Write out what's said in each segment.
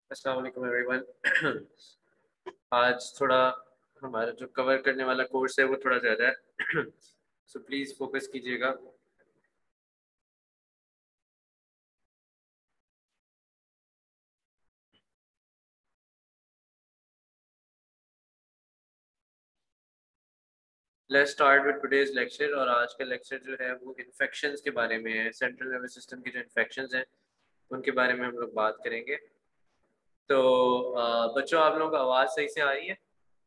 अस्सलाम वालेकुम एवरीवन। आज थोड़ा हमारा जो कवर करने वाला कोर्स है वो थोड़ा ज़्यादा है, सो प्लीज़ फोकस कीजिएगा। Let's start with today's lecture. और आज का लेक्चर जो है वो इन्फेक्शंस के बारे में है। सेंट्रल नर्वस सिस्टम की जो इन्फेक्शंस हैं उनके बारे में हम लोग बात करेंगे। तो बच्चों, आप लोगों को आवाज़ सही से आ रही है?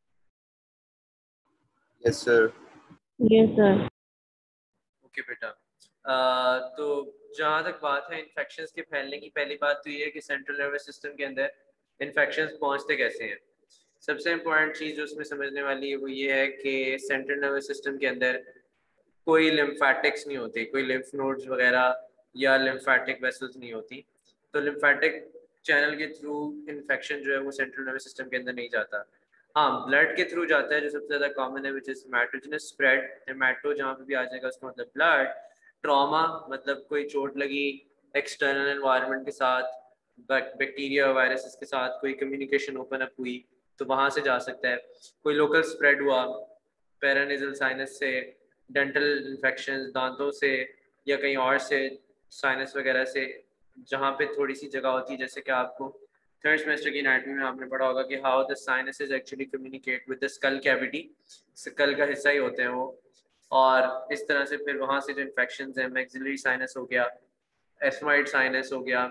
Yes sir. Yes sir. Okay बेटा। तो जहाँ तक बात है इन्फेक्शंस के फैलने की, पहली बात तो ये है कि सेंट्रल नर्वस सिस्टम के अंदर इन्फेक्शंस पहुँचते कैसे हैं। सबसे इम्पोर्टेंट चीज़ जो उसमें समझने वाली है वो ये है कि सेंट्रल नर्वस सिस्टम के अंदर कोई लिम्फेटिक्स नहीं होती, कोई लिम्फ नोड्स वगैरह या लिम्फेटिक वेसल्स नहीं होती। तो लिम्फेटिक चैनल के थ्रू इन्फेक्शन जो है वो सेंट्रल नर्वस सिस्टम के अंदर नहीं जाता। हाँ, ब्लड के थ्रू जाता है, जो सबसे ज़्यादा कॉमन है, विच इज़ हेमाटोजेनस स्प्रेड। हेमाटो जहाँ पे भी आ जाएगा उसका मतलब ब्लड। ट्रॉमा मतलब कोई चोट लगी, एक्सटर्नल एनवायरनमेंट के साथ, बैक्टीरिया वायरसेस के साथ कोई कम्युनिकेशन ओपन अप हुई तो वहाँ से जा सकता है। कोई लोकल स्प्रेड हुआ पैरानेजल साइनस से, डेंटल इन्फेक्शन दांतों से, या कहीं और से, साइनस वगैरह से, जहाँ पे थोड़ी सी जगह होती है। जैसे कि आपको थर्ड सेमेस्टर की एनाटॉमी में आपने पढ़ा होगा कि how the sinuses actually communicate with the skull cavity. Skull का हिस्सा ही होते हैं वो। और इस तरह से फिर वहाँ से जो इन्फेक्शन है, मैक्सिलरी साइनस हो गया, एस्माइड साइनस हो गया,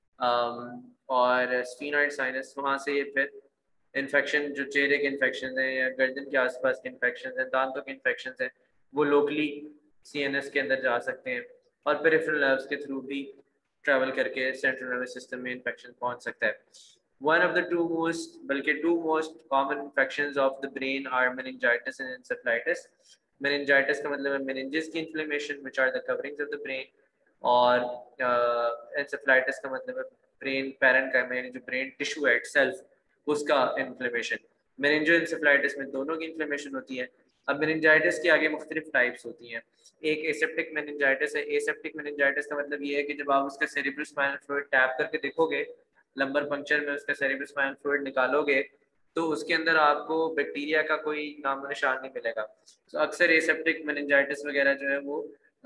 और स्फीनॉइड साइनस, वहाँ से ये फिर इन्फेक्शन, जो चेहरे के इन्फेक्शन हैं या गर्दन के आसपास के इन्फेक्शन हैं, दांतों के इन्फेक्शन हैं, वो लोकली सीएनएस के अंदर जा सकते हैं और पेरिफेरल नर्व्स के थ्रू भी ट्रैवल करके सेंट्रल नर्वस सिस्टम में इन्फेक्शन पहुंच सकता है। One of the two most, बल्कि two most common infections of the brain are meningitis and encephalitis. Meningitis का मतलब है मेनिंजेस की inflammation which are the coverings of the brain, और एंसेफेलाइटिस का मतलब है ब्रेन पैरेन्काइमा, यानी जो ब्रेन टिश्यू है इटसेल्फ उसका इन्फ्लेमेशन। मेनिंजोएंसेफेलाइटिस में दोनों की इन्फ्लेमेशन होती है। अब मेनिंजाइटिस की आगे मुख्तलिफ टाइप्स होती हैं। एक एसेप्टिक मेनिंजाइटिस है। एसेप्टिक मेनिंजाइटिस का मतलब ये है कि जब आप उसका सेरिब्रल स्पाइनल फ्लूइड टैप करके देखोगे, लंबर पंक्चर में उसका सेरिब्रल स्पाइनल फ्लूइड निकालोगे, तो उसके अंदर आपको बैक्टीरिया का कोई नामो निशान नहीं मिलेगा। तो अक्सर एसेप्टिक मेनिंजाइटिस वगैरह जो है वो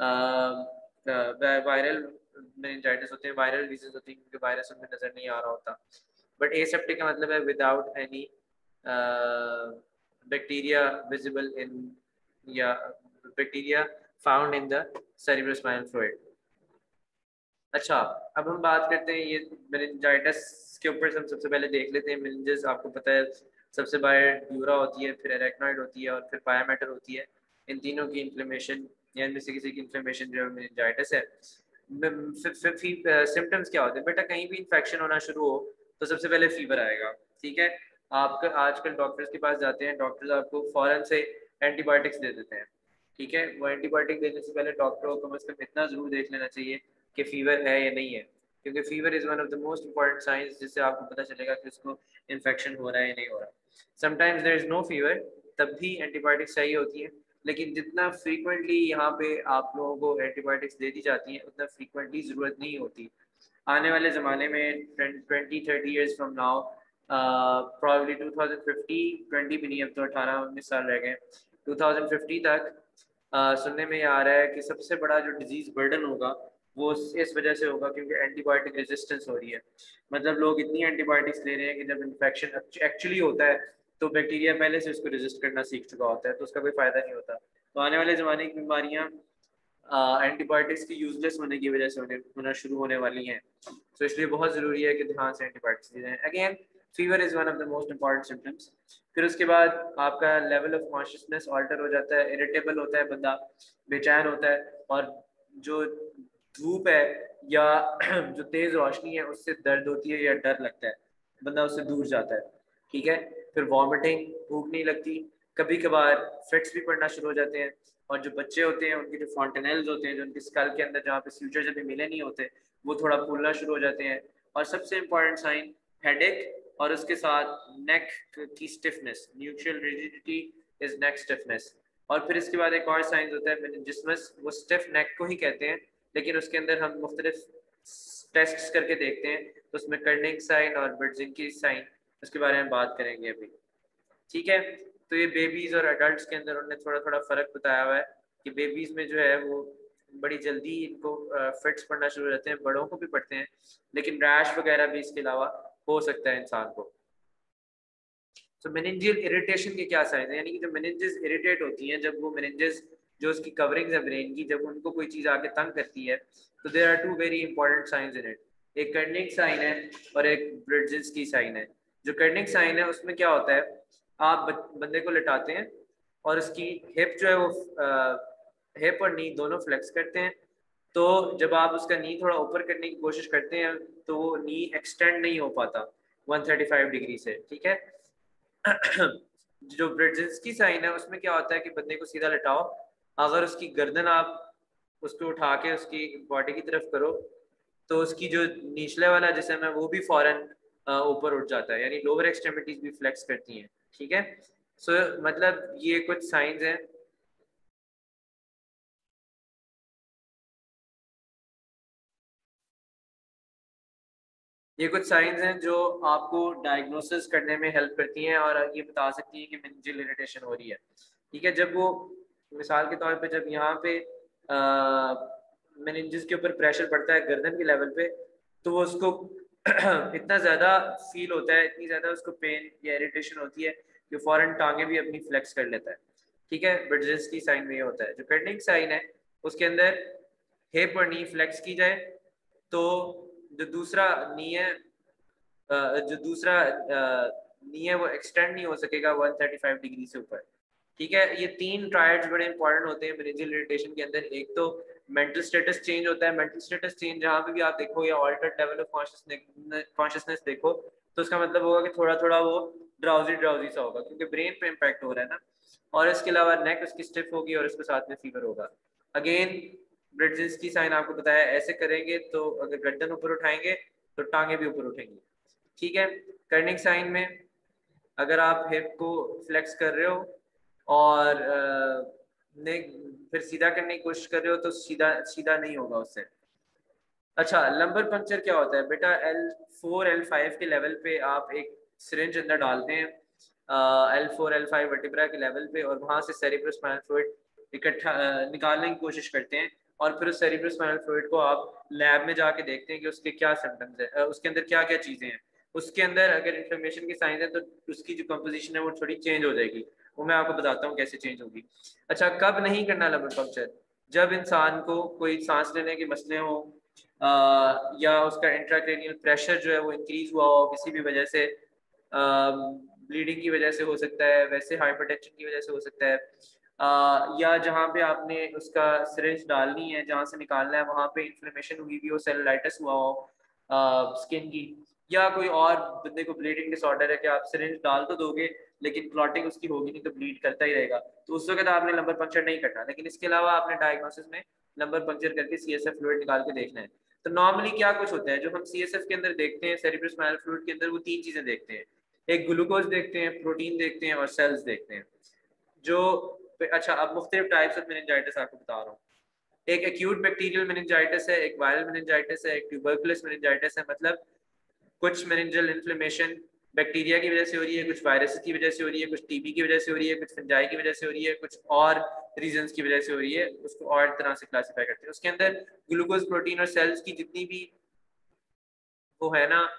वायरल मेनिंजाइटिस होते हैं, वायरल डिजीज होती है, क्योंकि वायरस उनमें नजर नहीं आ रहा होता। बट एसेप्टिक का मतलब है without any bacteria visible in, या bacteria found in the cerebral spinal fluid. अच्छा, अब हम बात करते हैं ये मेनिंजाइटिस के ऊपर। हम सबसे पहले देख लेते हैं मेनिंजेस। आपको पता है सबसे बाहर ड्यूरा होती है, फिर एरेक्नॉइड होती है, और फिर पायामेटर होती है। इन तीनों की इन्फ्लेमेशन या इनमें से किसी की इन्फ्लेमेशन जो है मेनिंजाइटिस है। सिम्टम्स क्या होते हैं बेटा? कहीं भी इन्फेक्शन होना शुरू हो तो सबसे पहले फीवर आएगा, ठीक है। आपका आजकल डॉक्टर्स के पास जाते हैं, डॉक्टर्स आपको फौरन से एंटीबायोटिक्स दे देते हैं, ठीक है। वो एंटीबायोटिक देने से पहले डॉक्टर को कम से कम इतना जरूर देख लेना चाहिए कि फीवर है या नहीं है, क्योंकि fever is one of the most important signs जिससे आपको पता चलेगा कि उसको इन्फेक्शन हो रहा है या नहीं हो रहा। Sometimes there is no fever, तब भी एंटीबायोटिक्स सही होती है। लेकिन जितना फ्रीक्वेंटली यहाँ पे आप लोगों को एंटीबायोटिक्स दे दी जाती हैं, उतना फ्रीक्वेंटली ज़रूरत नहीं होती। आने वाले ज़माने में 20-30 ईयर्स फ्रॉम नाउ, प्रॉब्ली 2050, 20 भी नहीं, अब तो 18-19 साल रह गए, 2050 तक सुनने में आ रहा है कि सबसे बड़ा जो डिजीज़ बर्डन होगा वो इस वजह से होगा क्योंकि एंटीबायोटिक रेजिस्टेंस हो रही है। मतलब लोग इतनी एंटीबायोटिक्स ले रहे हैं कि जब इन्फेक्शन एक्चुअली होता है तो बैक्टीरिया पहले से उसको रेजिस्ट करना सीख चुका होता है, तो उसका कोई फ़ायदा नहीं होता। तो आने वाले ज़माने की बीमारियाँ एंटीबायोटिक्स के यूजलेस होने की वजह से होना शुरू होने वाली हैं। तो इसलिए बहुत ज़रूरी है कि ध्यान से एंटीबायोटिक्स दी जाएँ। Again, fever is one of the most important symptoms. फिर उसके बाद आपका लेवल ऑफ कॉन्शियसनेस ऑल्टर हो जाता है, इरिटेबल होता है बंदा, बेचैन होता है, और जो धूप है या जो तेज़ रोशनी है उससे दर्द होती है या डर लगता है, बंदा उससे दूर जाता है, ठीक है। फिर वॉमिटिंग, भूख नहीं लगती, कभी कभार फिट्स भी पड़ना शुरू हो जाते हैं। और जो बच्चे होते हैं उनके जो फॉन्टेनेल्स होते हैं, जो उनके स्कल के अंदर जहाँ पे फ्यूचर जब मिले नहीं होते, वो थोड़ा फूलना शुरू हो जाते हैं। और सबसे इम्पॉर्टेंट साइन हेडेक, और उसके साथ नेक की stiffness, nuchal rigidity is neck stiffness. और फिर इसके बाद एक और साइन होता है मेनिंजिसमस, वो स्टिफ नेक को ही कहते हैं, लेकिन उसके अंदर हम मुख्तलिफ टेस्ट करके देखते हैं, तो उसमें कर्निंग साइन और ब्रजेंकी साइन, उसके बारे में बात करेंगे अभी। ठीक है, तो ये बेबीज और अडल्ट के अंदर उन्होंने थोड़ा थोड़ा फर्क बताया हुआ है कि बेबीज में जो है वो बड़ी जल्दी इनको फिट्स पड़ना शुरू हो जाते हैं, बड़ों को भी पड़ते हैं, लेकिन रैश वगैरह भी इसके अलावा हो सकता है इंसान को। तो मेनिंजियल इरिटेशन के क्या साइन है, यानी कि जब मेनिंजेस इरिटेट होती हैं, जब वो मेनिंजेस जो उसकी कवरिंग है ब्रेन की, जब उनको कोई चीज़ आके तंग करती है, तो there are two very important signs in it. एक कर्निंग साइन है और एक ब्रिड्जेस की साइन है। जो कर्निंग साइन है उसमें क्या होता है, आप बंदे को लिटाते हैं और उसकी हिप जो है वो हिप और नी दोनों फ्लेक्स करते हैं, तो जब आप उसका नी थोड़ा ऊपर करने की कोशिश करते हैं तो वो नी एक्सटेंड नहीं हो पाता 135 डिग्री से। ठीक है जो ब्रिड्जेस साइन है उसमें क्या होता है कि बंदे को सीधा लटाओ, अगर उसकी गर्दन आप उसको उठा के उसकी बॉडी की तरफ करो तो उसकी जो निचले वाला जिस्म है वो भी फौरन ऊपर उठ जाता है, यानी लोअर एक्सट्रीमिटीज भी फ्लेक्स करती हैं। ठीक है, सो मतलब ये कुछ साइंस हैं। ये कुछ साइंस हैं जो आपको डायग्नोसिस करने में हेल्प करती हैं और ये बता सकती हैं कि मेनिंजियल इरिटेशन हो रही है। ठीक है, जब वो मिसाल के तौर पे जब यहाँ पे मेनिंजेस के ऊपर प्रेशर पड़ता है गर्दन के लेवल पे, तो वो उसको इतना ज़्यादा फील होता है, इतनी ज़्यादा उसको पेन या इरिटेशन होती है कि फ़ौरन टांगे भी अपनी फ्लेक्स कर लेता है। ठीक है, ब्रिड्जेस की साइन में ये होता है। जो कर्निंग साइन है उसके अंदर हिप और नी फ्लेक्स की जाए तो जो दूसरा नी है जो दूसरा नी है वो एक्सटेंड नहीं हो सकेगा 135 डिग्री से ऊपर। ठीक है, ये तीन ट्रायड्स बड़े इंपॉर्टेंट होते हैं मेनिंजियल इरिटेशन के अंदर। एक तो मेंटल स्टेटस चेंज होता है, मेंटल स्टेटस चेंज जहाँ पे भी आप देखो या ऑल्टर्ड लेवल ऑफ कॉन्शियसनेस देखो तो उसका मतलब होगा कि थोड़ा थोड़ा वो ड्राउजी ड्राउजी सा होगा क्योंकि ब्रेन पे इम्पैक्ट हो रहा है ना। और इसके अलावा नेक उसकी स्टिफ होगी और इसके साथ में फीवर होगा। अगेन ब्रिड्जेस की साइन आपको बताया, ऐसे करेंगे तो अगर गर्दन ऊपर उठाएंगे तो टांगे भी ऊपर उठेंगी। ठीक है, कर्निंग साइन में अगर आप हिप को फ्लेक्स कर रहे हो और ने फिर सीधा करने की कोशिश कर रहे हो तो सीधा सीधा नहीं होगा उससे। अच्छा, लंबर पंक्चर क्या होता है बेटा, L4 L5 के लेवल पे आप एक सिरिंज अंदर डालते हैं L4 L5 वर्टिब्रा के लेवल पे और वहां से सेरिब्रोस्पाइनल फ्लूइड इकट्ठा निकालने की कोशिश करते हैं और फिर उस सेरिब्रोस्पाइनल फ्लूइड को आप लैब में जाके देखते हैं कि उसके क्या सिम्टम्स है, उसके अंदर क्या क्या चीज़ें हैं। उसके अंदर अगर इन्फ्लेमेशन की साइन है तो उसकी जो कंपोजिशन है वो थोड़ी चेंज हो जाएगी, वो मैं आपको बताता हूँ कैसे चेंज होगी। अच्छा, कब नहीं करना लंबर पंक्चर, जब इंसान को कोई सांस लेने के मसले हो या उसका इंट्राक्रेनियल प्रेशर जो है वो इंक्रीज हुआ हो किसी भी वजह से, ब्लीडिंग की वजह से हो सकता है, वैसे हाइपरटेंशन की वजह से हो सकता है, या जहाँ पे आपने उसका सिरिंज डालनी है जहाँ से निकालना है वहाँ पे इन्फ्लेमेशन हुई भी हो, सेलुलाइटिस हुआ हो स्किन की, या कोई और बंदे को ब्लीडिंग डिसऑर्डर है कि आप सिरिंज डाल तो दोगे लेकिन क्लॉटिंग उसकी होगी नहीं तो ब्लीड करता ही रहेगा, तो उस वक्त आपने लंबर पंक्चर नहीं करना। लेकिन इसके अलावा आपने डायग्नोसिस में लंबर पंक्चर करके CSF फ्लूइड निकाल के देखना है। तो नॉर्मली क्या कुछ होता है जो हम CSF के अंदर देखते हैं, सेरिब्रोस्पाइनल फ्लूइड के अंदर, वो तीन चीजें देखते हैं। एक ग्लूकोज देखते हैं, प्रोटीन देखते हैं और सेल्स देखते हैं। जो अच्छा, अब मुख्तलिफ टाइप्स ऑफ मेनिंजाइटिस आपको बता रहा हूँ। एक एक्यूट बैक्टीरियल मेनिंजाइटिस है, एक वायरल मेनिंजाइटिस है, एक ट्यूबरकुलस मेनिंजाइटिस है। मतलब कुछ मेनिंजल इन्फ्लेमेशन बैक्टीरिया की वजह से हो रही है, कुछ वायरस की वजह से हो रही है, कुछ टीबी की वजह से हो रही है, कुछ फंजाई की वजह से हो रही है, कुछ और रीजंस की वजह से हो रही है। उसको और तरह से क्लासिफाई करते हैं। उसके अंदर ग्लूकोज, प्रोटीन और सेल्स की जितनी भी वो है ना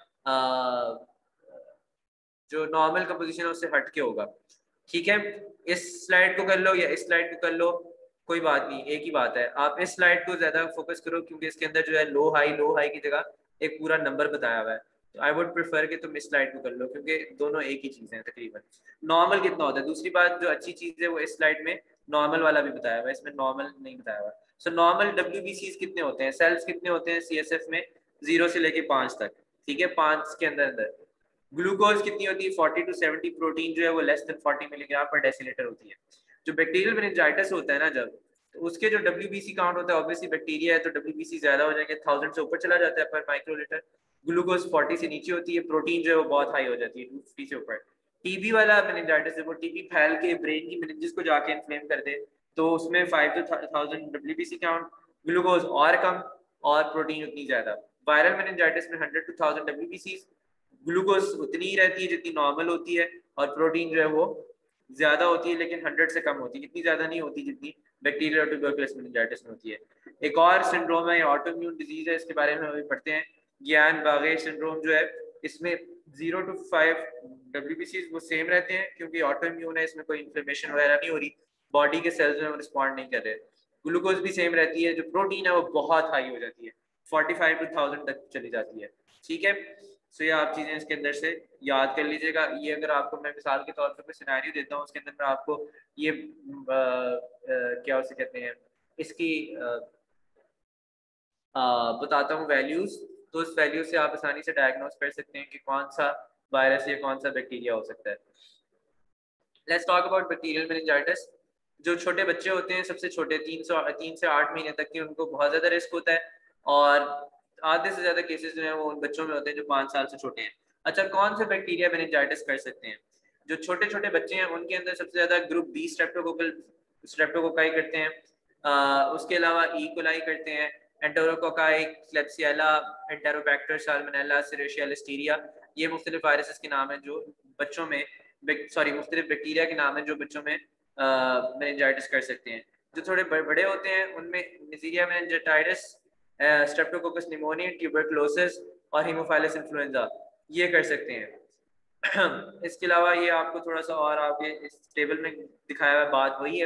जो नॉर्मल कंपोजिशन है उससे हट के होगा। ठीक है, इस स्लाइड को कर लो या इस स्लाइड को कर लो, कोई बात नहीं, एक ही बात है। आप इस स्लाइड को ज्यादा फोकस करो क्योंकि इसके अंदर जो है लो हाई की जगह एक पूरा नंबर बताया हुआ है। तो आई वुड प्रेफर कि तुम इस स्लाइड को कर लो क्योंकि दोनों एक ही चीज है तकरीबन। नॉर्मल कितना होता है, दूसरी बात जो अच्छी चीज है वो इस स्लाइड में नॉर्मल वाला भी बताया हुआ है, इसमें नॉर्मल नहीं बताया हुआ। सो नॉर्मल WBCs कितने होते हैं, सेल्स कितने होते हैं CSF में, 0 से लेके 5 तक। ठीक है, 5 के अंदर अंदर ग्लूकोज कितनी होती है 40 to 70, प्रोटीन जो है वो less than 40 milligram per decilitre होती है। जो बैक्टीरियल मेनिंजाइटिस होता है ना जब, तो उसके जो WBC काउंट होता है, ऑब्वियसली बैक्टीरिया है तो WBC ज्यादा हो जाएंगे, 1000 से ऊपर चला जाता है पर माइक्रोलीटर। ग्लूकोज 40 से नीचे होती है, प्रोटीन जो है वो बहुत हाई हो जाती है 250 से ऊपर। टीबी वाला मेनिंजाइटिस है वो टीबी फैल के ब्रेन की मेनिंजेस को जाके इन्फ्लेम कर दे, तो उसमें 5 to 1000 WBC काउंट, ग्लूकोज और कम और प्रोटीन उतनी ज्यादा, वायरल मेनिंजाइटिस में 100 to 1000 WBCs, ग्लूकोज उतनी ही रहती है जितनी नॉर्मल होती है, और प्रोटीन जो है वो ज्यादा होती है लेकिन 100 से कम होती है, इतनी ज्यादा नहीं होती जितनी बैक्टीरियल और ट्यूबरकुलोसिस मेनिंजाइटिस में होती है। एक और सिंड्रोम है, ऑटोइम्यून डिजीज है, इसके बारे में अभी पढ़ते हैं, गियान बागे सिंड्रोम जो है, इसमें 0 to 5 WBCs वो सेम रहते हैं क्योंकि ऑटोइम्यून है, इसमें कोई इन्फ्लेमेशन वगैरह नहीं हो रही, बॉडी के सेल्स में रिस्पॉन्ड नहीं कर रहे। ग्लूकोज भी सेम रहती है, जो प्रोटीन है वो बहुत हाई हो जाती है, 45 to 1000 तक चली जाती है। ठीक है, सो ये आप चीजें इसके अंदर से याद कर लीजिएगा। ये अगर आपको मैं मिसाल के तौर पर कोई सिनेरियो देता हूँ, उसके अंदर मैं आपको ये क्या उसे कहते हैं, इसकी बताता हूँ वैल्यूज, तो उस वैल्यू से आप आसानी से डायग्नोस कर सकते हैं कि कौन सा वायरस या कौन सा बैक्टीरिया हो सकता है। Let's talk about bacterial meningitis. जो छोटे बच्चे होते हैं, सबसे छोटे 3 से 8 महीने तक के, उनको बहुत ज़्यादा रिस्क होता है, और आधे से ज़्यादा केसेस जो हैं वो उन बच्चों में होते हैं जो 5 साल से छोटे हैं। अच्छा, कौन से बैक्टीरिया मेनिंजाइटिस कर सकते हैं? जो छोटे छोटे बच्चे हैं उनके अंदर सबसे ज़्यादा ग्रुप बी स्ट्रेप्टोकोकाई करते हैं, उसके अलावा ई कोलाई करते हैं, enterococci, Klebsiella, Enterobacter, Salmonella, Serratia, Listeria, ये मुख्तलिफ वायरसेस के नाम हैं जो बच्चों में, मुख्तलिफ बैक्टीरिया के नाम है जो बच्चों में मेनिंजाइटिस कर सकते हैं। जो थोड़े बड़े होते हैं उनमें Neisseria meningitis, Streptococcus pneumoniae, tuberculosis और हीमोफाइलस इन्फ्लुएंजा ये कर सकते हैं। इसके अलावा ये आपको थोड़ा सा और आगे इस टेबल में दिखाया हुआ बात वही है।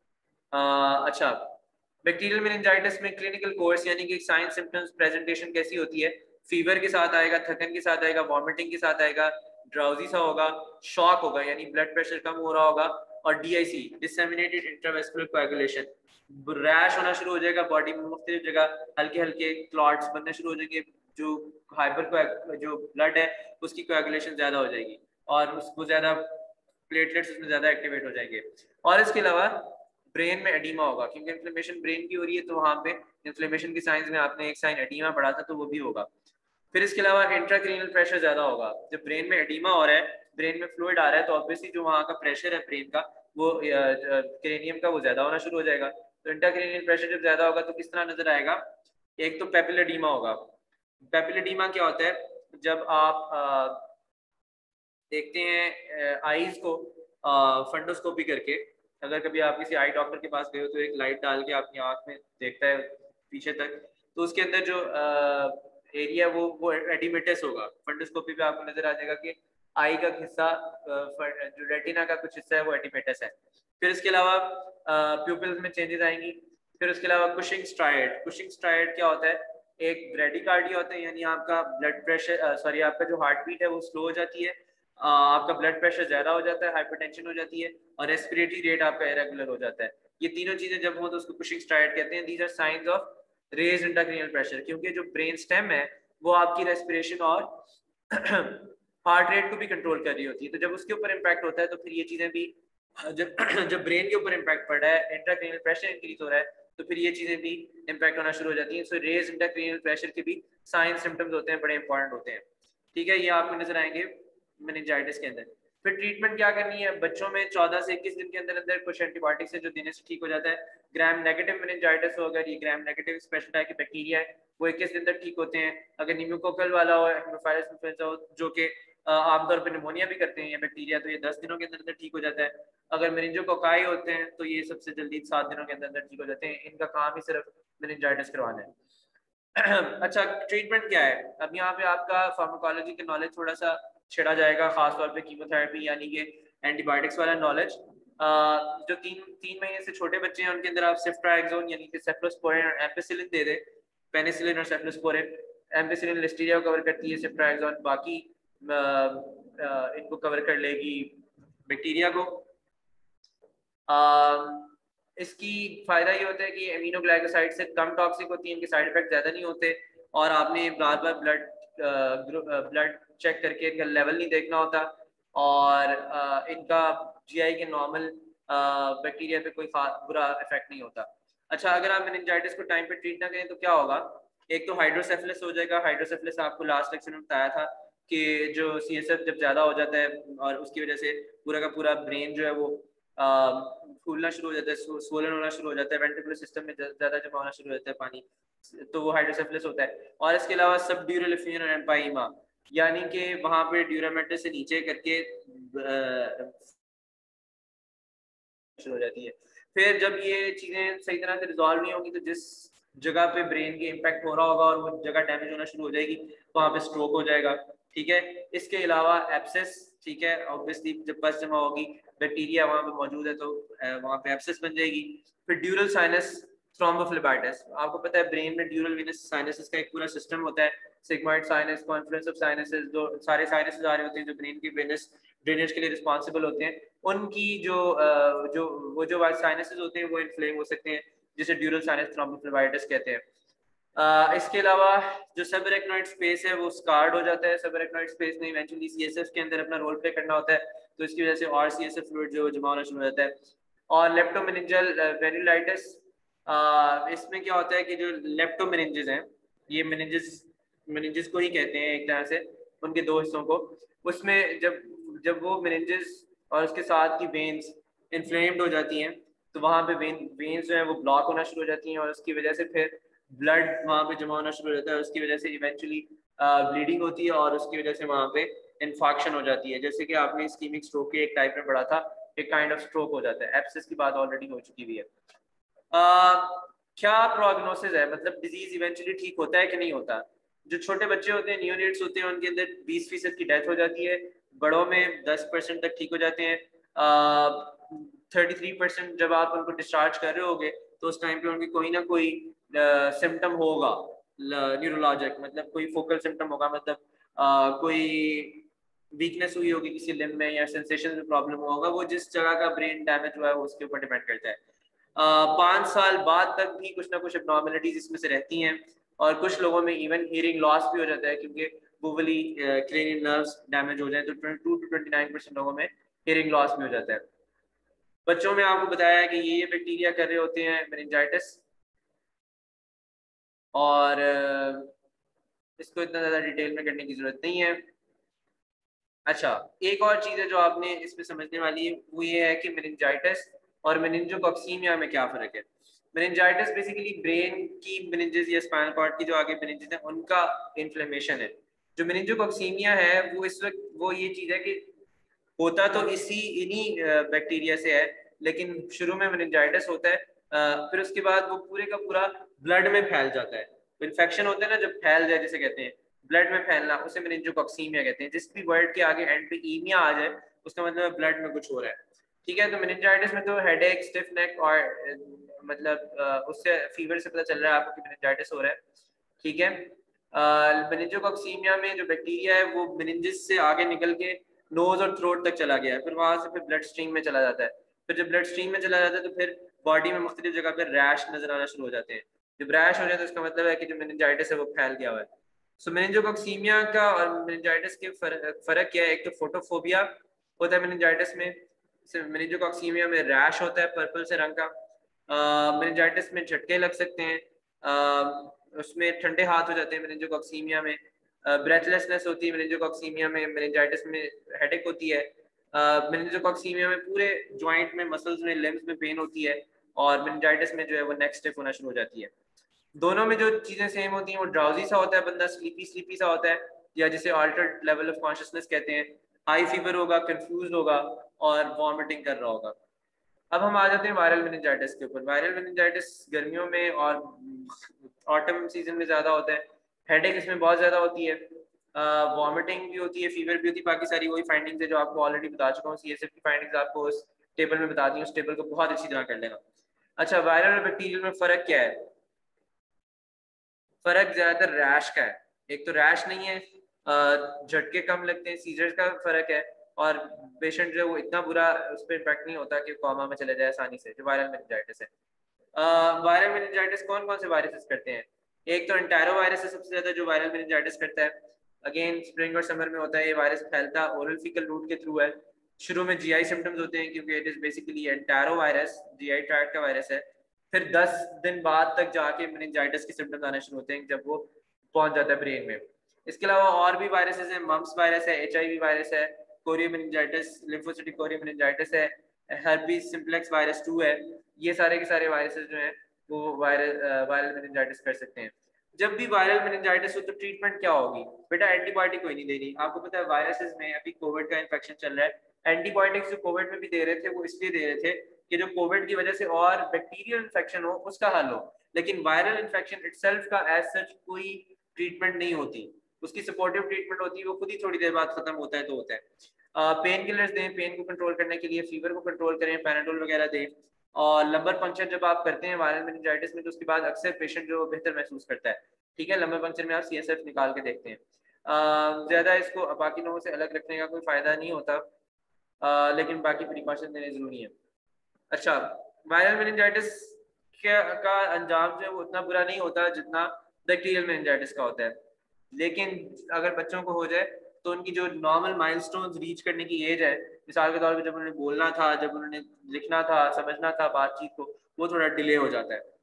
अच्छा, बैक्टीरियल मेनिंजाइटिस में क्लिनिकल कोर्स यानी कि साइन सिम्टम्स प्रेजेंटेशन कैसी होती है? फीवर के साथ आएगा, थकन के साथ आएगा, वॉमिटिंग के साथ आएगा, ड्राउजी सा होगा, शॉक होगा यानी ब्लड प्रेशर कम हो रहा होगा, और DIC, disseminated intravascular coagulation, rash होना शुरू हो जाएगा बॉडी में, मुख्तलिफ जगह हल्के हल्के क्लॉट्स बनने शुरू हो जाएंगे, जो जो ब्लड है उसकी कोएगुलेशन ज्यादा हो जाएगी और उसको ज्यादा प्लेटलेट्स उसमें ज्यादा एक्टिवेट हो जाएंगे। और इसके अलावा ब्रेन में एडीमा होगा, क्योंकि इन्फ्लेमेशन ब्रेन की हो रही है, तो वहाँ पे इन्फ्लेमेशन की साइंस में आपने एक साइन एडीमा पढ़ा था, तो वो भी होगा। फिर इसके अलावा इंट्राक्रेनियल प्रेशर ज्यादा होगा। जब ब्रेन में एडीमा हो रहा है, ब्रेन में फ्लूइड आ रहा है, तो ऑब्वियसली जो वहाँ का प्रेशर है ब्रेन का, वो क्रेनियम का वो ज्यादा होना शुरू हो जाएगा। तो इंट्राक्रेनियल प्रेशर जब ज्यादा होगा तो किस तरह नजर आएगा? एक तो पेपिलोडीमा होगा। पेपिलोडीमा क्या होता है? जब आप देखते हैं आईज को फंडोस्कोपी करके, अगर कभी आप किसी आई डॉक्टर के पास गए हो तो एक लाइट डाल के अपनी आंख में देखता है पीछे तक, तो उसके अंदर जो एरिया वो एडिमेटस होगा। फंडोस्कोपी पे आपको नजर आ जाएगा कि आई का हिस्सा, जो रेटिना का कुछ हिस्सा है वो एडिमेटस है। फिर इसके अलावा प्यूपिल्स में चेंजेस आएंगी। फिर उसके अलावा कुशिंग स्ट्राइड क्या होता है? एक ब्रेडिकार्डिया होता है, यानी आपका ब्लड प्रेशर आपका जो हार्ट बीट है वो स्लो हो जाती है, आपका ब्लड प्रेशर ज्यादा हो जाता है, हाइपरटेंशन हो जाती है, और रेस्पिरेटरी रेट आपका इरेगुलर हो जाता है। ये तीनों चीजें जब हो तो उसको कुशिंग स्ट्राइड कहते हैं। These are signs of raised intracranial pressure, क्योंकि जो ब्रेन स्टेम है वो आपकी रेस्पिरेशन और हार्ट रेट को भी कंट्रोल कर रही होती है। तो जब उसके ऊपर इम्पैक्ट होता है तो फिर ये चीजें भी, जब जब ब्रेन के ऊपर इम्पैक्ट पड़ रहा है, इंट्राक्रेनियल प्रेशर इंक्रीज हो रहा है, तो फिर ये चीजें भी इम्पैक्ट होना शुरू हो जाती हैं। सो रेज इंट्राक्रेनियल प्रेशर के भी साइन सिम्टम्स होते हैं, बड़े इंपॉर्टेंट होते हैं। ठीक है, ये आपको नजर आएंगे मेनिंजाइटिस के अंदर। फिर ट्रीटमेंट क्या करनी है? बच्चों में 14 से 21 दिन के अंदर अंदर कुछ एंटीबायोटिक्स है जो देने से ठीक हो जाता है। ग्राम नेगेटिव मेनिंजाइटिस हो, अगर ये ग्राम नेगेटिव स्पेशल टाइप की बैक्टीरिया है, वो 21 दिन तक ठीक होते हैं। अगर न्यूमोकोकल वाला हो, हेमोफाइलस इन्फ्लुएंजा हो, जो कि आमतौर पर निमोनिया भी करते हैं ये बैक्टीरिया, तो ये 10 दिनों के अंदर अंदर ठीक हो जाता है। अगर मेनिंजोकोकाई होते हैं तो ये सबसे जल्दी 7 दिनों के अंदर अंदर ठीक हो जाते हैं। इनका काम ही सिर्फ मेनिंजाइटिस करवाना है। अच्छा, ट्रीटमेंट क्या है? अब यहाँ पे आपका फार्माकोलॉजी का नॉलेज थोड़ा सा छेड़ा जाएगा, खासतौर पे कीमोथेरेपी यानी कि एंटीबायोटिक्स वाला नॉलेज। जो तीन महीने से छोटे बच्चे हैं उनके अंदर आप सिफ्ट्राएक्सोन यानी कि सेफ्लोस्पोरिन और एम्पिसिलिन दे दे। पेनिसिलिन और सेफ्लोस्पोरिन, एम्पिसिलिन लिस्टीरिया को कवर करती है, सिफ्ट्राएक्सोन बाकी इनको कवर कर लेगी बैक्टीरिया को। इसकी फायदा ये होता है कि एमिनोग्लाइकोसाइड से कम टॉक्सिक होती है, इनके साइड इफेक्ट ज्यादा नहीं होते, और आपने बार बार ब्लड चेक करके इनका लेवल नहीं देखना होता, और इनका GI के नॉर्मल बैक्टीरिया पे कोई बुरा इफेक्ट नहीं होता। अच्छा, अगर आप मेनिंजाइटिस को टाइम पे ट्रीट ना करें तो क्या होगा? एक तो हाइड्रोसेफलस हो जाएगा। हाइड्रोसेफलस आपको लास्ट लेक्चर में बताया था कि जो CSF जब ज्यादा हो जाता है और उसकी वजह से पूरा का पूरा ब्रेन जो है वो फूलना शुरू हो जाता है, स्वोलन होना शुरू हो जाता है, वेंट्रिकुलर सिस्टम में ज्यादा जमा होना शुरू हो जाता है पानी, तो वो हाइड्रोसेफेलस होता है। और इसके अलावा सबड्यूरल एफियन और एम्पाइमा, यानी कि वहां पे ड्यूरामेटर से नीचे करके शुरू हो जाती है। फिर जब ये चीजें सही तरह से रिजॉल्व नहीं होंगी तो जिस जगह पे ब्रेन के इम्पैक्ट हो रहा होगा और वो जगह डैमेज होना शुरू हो जाएगी, वहां पे स्ट्रोक हो जाएगा। ठीक है, इसके अलावा एब्सेस, ठीक है, ऑब्वियसली जब पस जमा होगी, बैक्टीरिया वहां पे मौजूद है तो वहां पे एब्सेस बन जाएगी। फिर ड्यूरल साइनस थ्रोम्बोफ्लेबाइटिस, आपको पता है ब्रेन में ड्यूरल वेनस साइनसेस का एक पूरा सिस्टम होता है, sigmoid sinus, confluence of sinuses, जो सारे साइनसेस आ रहे होते हैं जो ब्रेन की वेनस ड्रेनेज के लिए रिस्पॉन्सिबल होते हैं, उनकी जो साइनसेस होते हैं वो इन्फ्लेम हो सकते हैं, जिसे ड्यूरल साइनस थ्रोम्बोफ्लेबाइटिस कहते हैं। इसके अलावा जो सबरेक्नोइड स्पेस है वो स्कार्ड हो जाता है, सबरेक्नोइड स्पेस ने इवेंचुअली सीएसएफ के अंदर अपना रोल प्ले करना होता है, तो इसकी वजह से और सीएसएफ फ्लूइड जो जमा होना शुरू हो जाता है। और लेप्टोमेनिंजल वेन्युलाइटिस, इसमें क्या होता है कि जो लेप्टोमेनिंजेस हैं, ये मेनिंजेस को ही कहते हैं एक तरह से, उनके दो हिस्सों को, उसमें जब जब वो मेनिंजेस और उसके साथ की वेन्स इन्फ्लेम्ड हो जाती हैं तो वहाँ पे वेन्स जो है वो ब्लॉक होना शुरू हो जाती हैं और उसकी वजह से फिर ब्लड वहाँ पे जमा होना शुरू हो जाता है, उसकी वजह से इवेंचुअली ब्लीडिंग होती है और उसकी वजह से वहाँ पे इन्फेक्शन हो जाती है, जैसे कि आपने इस्कीमिक स्ट्रोक के एक टाइप में पढ़ा था, एक काइंड ऑफ स्ट्रोक हो जाता है। एब्सेस की बात ऑलरेडी हो चुकी हुई है। क्या प्रोग्नोसिस है, मतलब डिजीज इवेंचुअली ठीक होता है कि नहीं होता? जो छोटे बच्चे होते हैं, नियोनेट्स होते हैं, उनके अंदर 20% की डेथ हो जाती है, बड़ों में 10% तक ठीक हो जाते हैं। 33% जब आप उनको डिस्चार्ज कर रहे होगे तो उस टाइम पे उनकी कोई ना कोई सिम्टम होगा न्यूरोलॉजिक, मतलब कोई फोकल सिम्टम होगा, मतलब कोई वीकनेस हुई होगी किसी लिम्ब में या सेंसेशन में प्रॉब्लम होगा, वो जिस जगह का ब्रेन डैमेज हुआ है वो उसके ऊपर डिपेंड करता है। 5 साल बाद तक भी कुछ ना कुछ एब्नॉर्मलिटीज इसमें से रहती हैं और कुछ लोगों में इवन हियरिंग लॉस भी हो जाता है, क्योंकि बुवली क्रेनियल नर्व्स डैमेज हो जाए तो 22 to 29% लोगों में हियरिंग लॉस भी हो जाता है। बच्चों में आपको बताया है कि ये बैक्टीरिया कर रहे होते हैं मेनिंजाइटिस, और इसको इतना ज़्यादा डिटेल में करने की ज़रूरत नहीं है। अच्छा, एक और चीज़ है जो आपने इसमें समझने वाली है, वो ये है कि मेनिंजाइटिस और मेनिंजोकॉक्सीमिया में क्या फ़र्क है। मेनिंजाइटिस बेसिकली ब्रेन की मेनिंजेस या स्पाइनल कॉर्ड की जो आगे मेनिंजेस है उनका इन्फ्लेमेशन है। जो मेनिंजोकॉक्सीमिया है वो इस वक्त वो ये चीज़ है कि होता तो इन्हीं बैक्टीरिया से है, लेकिन शुरू में मेनिंजाइटिस होता है, फिर उसके बाद वो पूरे का पूरा ब्लड में फैल जाता है। तो इन्फेक्शन होता है ना, जब फैल जाए जिसे कहते हैं ब्लड में फैलना, उसे मेनिंजोकॉक्सीमिया कहते हैं। जिस भी वर्ड के आगे एंड पे ईमिया आ जाए उसका मतलब ब्लड में कुछ हो रहा है। ठीक है, तो मेनिंजाइटिस में तो हेडेक, स्टिफ नेक और मतलब उससे फीवर से पता चल रहा है आपको कि मेनिंजाइटिस हो रहा है। ठीक है, मेनिंजोकॉक्सीमिया में जो बैक्टीरिया है वो मेनिंजिस से आगे निकल के नोज और थ्रोट तक चला गया है, फिर वहां से फिर ब्लड स्ट्रीम में चला जाता है। फिर जब ब्लड स्ट्रीम में चला जाता है तो फिर बॉडी में मुख्तलिफ जगह पर रैश नजर आना शुरू हो जाते हैं। जब रैश हो जाए तो इसका मतलब है कि जो मेनिंजाइटिस है वो फैल गया हुआ है। सो मेनिंजोकॉक्सीमिया का और मेनिंजाइटिस के फर्क क्या है? एक तो फोटोफोबिया होता है मेनिंजाइटिस में, मेनिंजोकॉक्सीमिया में रैश होता है पर्पल से रंग का। मेनिंजाइटिस में झटके लग सकते हैं, उसमें ठंडे हाथ हो जाते हैं मेनिंजोकॉक्सीमिया में, ब्रेथलेसनेस होती है मेनिंजोकॉक्सीमिया में, मेनिंजाइटिस में हेडेक होती है, मेनिंजोकॉक्सीमिया में पूरे जॉइंट में, मसल्स में, लिम्स में पेन होती है, और मेनिंजाइटिस में जो है वो नेक स्टिफ होना शुरू हो जाती है। दोनों में जो चीजें सेम होती हैं, वो ड्राउजी सा होता है बंदा, स्लीपी स्लीपी सा होता है, या जिसे अल्टर्ड लेवल ऑफ कॉन्शियसनेस कहते हैं, हाई फीवर होगा, कंफ्यूज होगा और वॉमिटिंग कर रहा होगा। अब हम आ जाते हैं वायरल मेनिंजाइटिस के ऊपर। वायरल मेनिंजाइटिस गर्मियों में और ऑटम सीजन में ज्यादा होता है। हेडेक इसमें बहुत ज्यादा होती है, वॉमिटिंग भी होती है, फीवर भी होती है, बाकी सारी वही फाइंडिंग्स है जो आपको ऑलरेडी बता चुका हूँ। सीएसएफ की फाइंडिंग्स आपको उस टेबल में बता दी हूँ, उस टेबल को बहुत अच्छी तरह कर लेना। अच्छा, वायरल और बैक्टीरियल में फर्क क्या है? फर्क ज्यादातर रैश का है। एक तो रैश नहीं है, झटके कम लगते हैं, सीजर्स का फर्क है, और पेशेंट जो है वो इतना बुरा उस पर इम्पैक्ट नहीं होता कि कोमा में चले जाए आसानी से, जो वायरल मेनिंजाइटिस है। वायरल मेनिंजाइटिस कौन कौन से वायरसेस करते हैं? एक तो एंटारो वायरस है सबसे ज्यादा जो वायरल मेनिंजाइटिस करता है। अगेन स्प्रिंग और समर में होता है, ये वायरस फैलता ओरल फीकल रूट के थ्रू है। शुरू में जीआई सिम्टम्स होते हैं क्योंकि it is basically enterovirus, GI tract का वायरस है। फिर 10 दिन बाद तक जाके मेनिंजाइटिस के सिम्टम्स आने शुरू होते हैं जब वो पहुंच जाता है ब्रेन में। इसके अलावा और भी वायरसेस हैं, मम्प्स वायरस है, एचआईवी वायरस है, choriomeningitis, lymphocytic choriomeningitis है, हर्पीज सिम्प्लेक्स वायरस 2 है। ये सारे के सारे वायरसेस जो हैं वो वायरल मेनिंजाइटिस कर सकते हैं। जब भी वायरल मेनिंजाइटिस हो तो ट्रीटमेंट क्या होगी बेटा? एंटीबायोटिक कोई नहीं देनी। आपको पता है वायरसेस में अभी कोविड का इन्फेक्शन चल रहा है, एंटीबायोटिक्स जो कोविड में भी दे रहे थे वो इसलिए दे रहे थे कि जो कोविड की वजह से और बैक्टीरियल इन्फेक्शन हो उसका हल हो, लेकिन वायरल इन्फेक्शन इटसेल्फ का एज सच कोई ट्रीटमेंट नहीं होती, उसकी सपोर्टिव ट्रीटमेंट होती है, वो खुद ही थोड़ी देर बाद खत्म होता है तो होता है। पेन किलर्स दें पेन को कंट्रोल करने के लिए, फीवर को कंट्रोल करें, पैराडोल वगैरह दें। और लंबर पंक्चर जब आप करते हैं वायरल मेनिंजाइटिस में तो उसके बाद अक्सर पेशेंट जो बेहतर महसूस करता है। ठीक है, लंबर पंक्चर में आप CSF निकाल के देखते हैं। ज़्यादा इसको बाकी लोगों से अलग रखने का कोई फ़ायदा नहीं होता, लेकिन बाकी प्रिकॉशन देने ज़रूरी है। अच्छा, वायरल मेनिंजाइटिस का अंजाम जो है वो उतना बुरा नहीं होता जितना बैक्टीरियल मेनिंजाइटिस का होता है, लेकिन अगर बच्चों को हो जाए तो उनकी जो नॉर्मल माइलस्टोन्स रीच करने की एज है, मिसाल के तौर पे जब उन्होंने बोलना था, जब उन्होंने लिखना था, समझना था बातचीत को, वो थोड़ा डिले हो जाता है।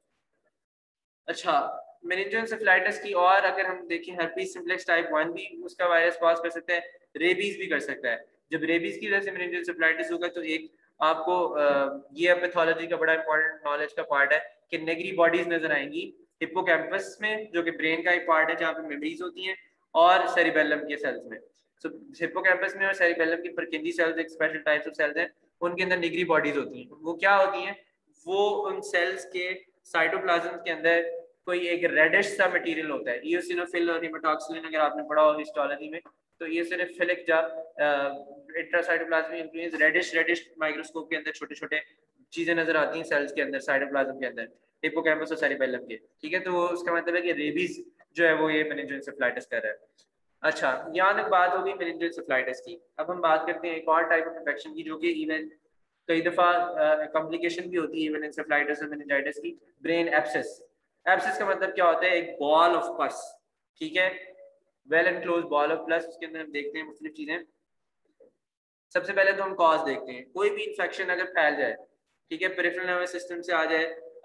अच्छा, मेनिंजोएन्सेफलाइटिस की और अगर हम देखें herpes सिम्प्लेक्स टाइप 1 भी उसका वायरस पास कर सकता है, रेबीज भी कर सकता है। जब रेबीज की वजह से मेनिंजोएन्सेफलाइटिस होगा तो एक आपको ये पैथोलॉजी का बड़ा इंपॉर्टेंट नॉलेज का पार्ट है कि नेगरी बॉडीज नजर आएंगी हिप्पोकैम्पस में, जो कि ब्रेन का एक पार्ट है जहाँ पे मेमोरीज होती हैं, और सेरिबेलम के सेल्स में। सो हिप्पोकैम्पस में और सेरिबेलम की परकिंजी सेल्स एक स्पेशल टाइप्स ऑफ सेल्स हैं, उनके अंदर निगरी बॉडीज होती हैं। वो क्या होती हैं? वो उन सेल्स के साइटोप्लाज्म के अंदर कोई एक रेडिश सा मटेरियल होता है, इओसिनोफिल और हेमाटोक्सिलिन अगर आपने पढ़ा हो हिस्टोलॉजी में, तो इओसिनोफिलिक जा इंट्रासाइटोप्लाज्मिक न्यूक्लियस रेडिश माइक्रोस्कोप के अंदर छोटे छोटे चीजें नजर आती हैं सेल्स के अंदर, साइटोप्लाज्म के अंदर, हिप्पोकैम्पस और सेरिबेलम के। ठीक है, तो उसका मतलब है कि रेबीज जो है वो ये मेनिंजोएन्सेफलाइटिस कर रहा है। अच्छा, यहाँ तक बात होगी मेनिंजोएन्सेफलाइटिस की। अब हम बात करते हैं एक और टाइप ऑफ इन्फेक्शन की जो कि इवन कई दफा कॉम्प्लिकेशन भी होती है इवन इंसेफलाइटिस और मेनिंजाइटिस की, ब्रेन एब्सेस। एब्सेस का मतलब क्या होता है? एक बॉल ऑफ पस। ठीक है, well enclosed ball of pus, उसके अंदर हम देखते हैं मुख्तलिफ चीजें। सबसे पहले तो हम कॉज देखते हैं, कोई भी इन्फेक्शन अगर फैल जाए, ठीक है, पेरिफेरल नर्वस सिस्टम से आ जाए,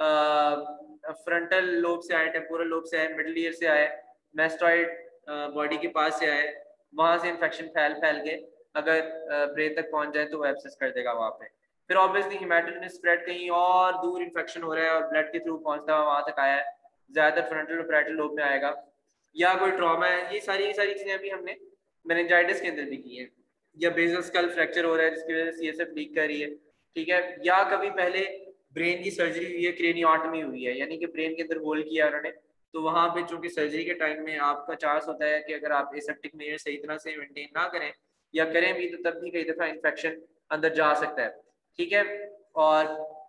फ्रंटल लोब से आए, टेम्पोरल लोब से आए, मिडल ईयर से आए, मेस्टॉइड बॉडी के पास से आए, वहां से इन्फेक्शन फैल फैल के अगर ब्रेन तक पहुंच जाए तो वो एब्सेस कर देगा वहां पे। फिर ऑब्वियसली हेमाटोजेनिक स्प्रेड, कहीं और दूर इन्फेक्शन हो रहा है और ब्लड के थ्रू पहुंचता हुआ वहां तक आया है, ज्यादातर फ्रंटल और पैरेटल लोब में आएगा, या कोई ट्रॉमा है। ये सारी चीजें अभी हमने मेनिंजाइटिस के अंदर भी की है। या बेसल स्कल फ्रैक्चर हो रहा है जिसकी वजह से CSF लीक कर रही है। ठीक है, या कभी पहले ब्रेन की सर्जरी हुई है, क्रेनियोटमी हुई है, यानी कि ब्रेन के अंदर होल किया उन्होंने, तो वहां पे चूंकि सर्जरी के टाइम में आपका चांस होता है कि अगर आप एसेप्टिक मेजर सही तरह से मेंटेन ना करें या करें भी तो तब भी कई दफा इन्फेक्शन अंदर जा सकता है। ठीक है, और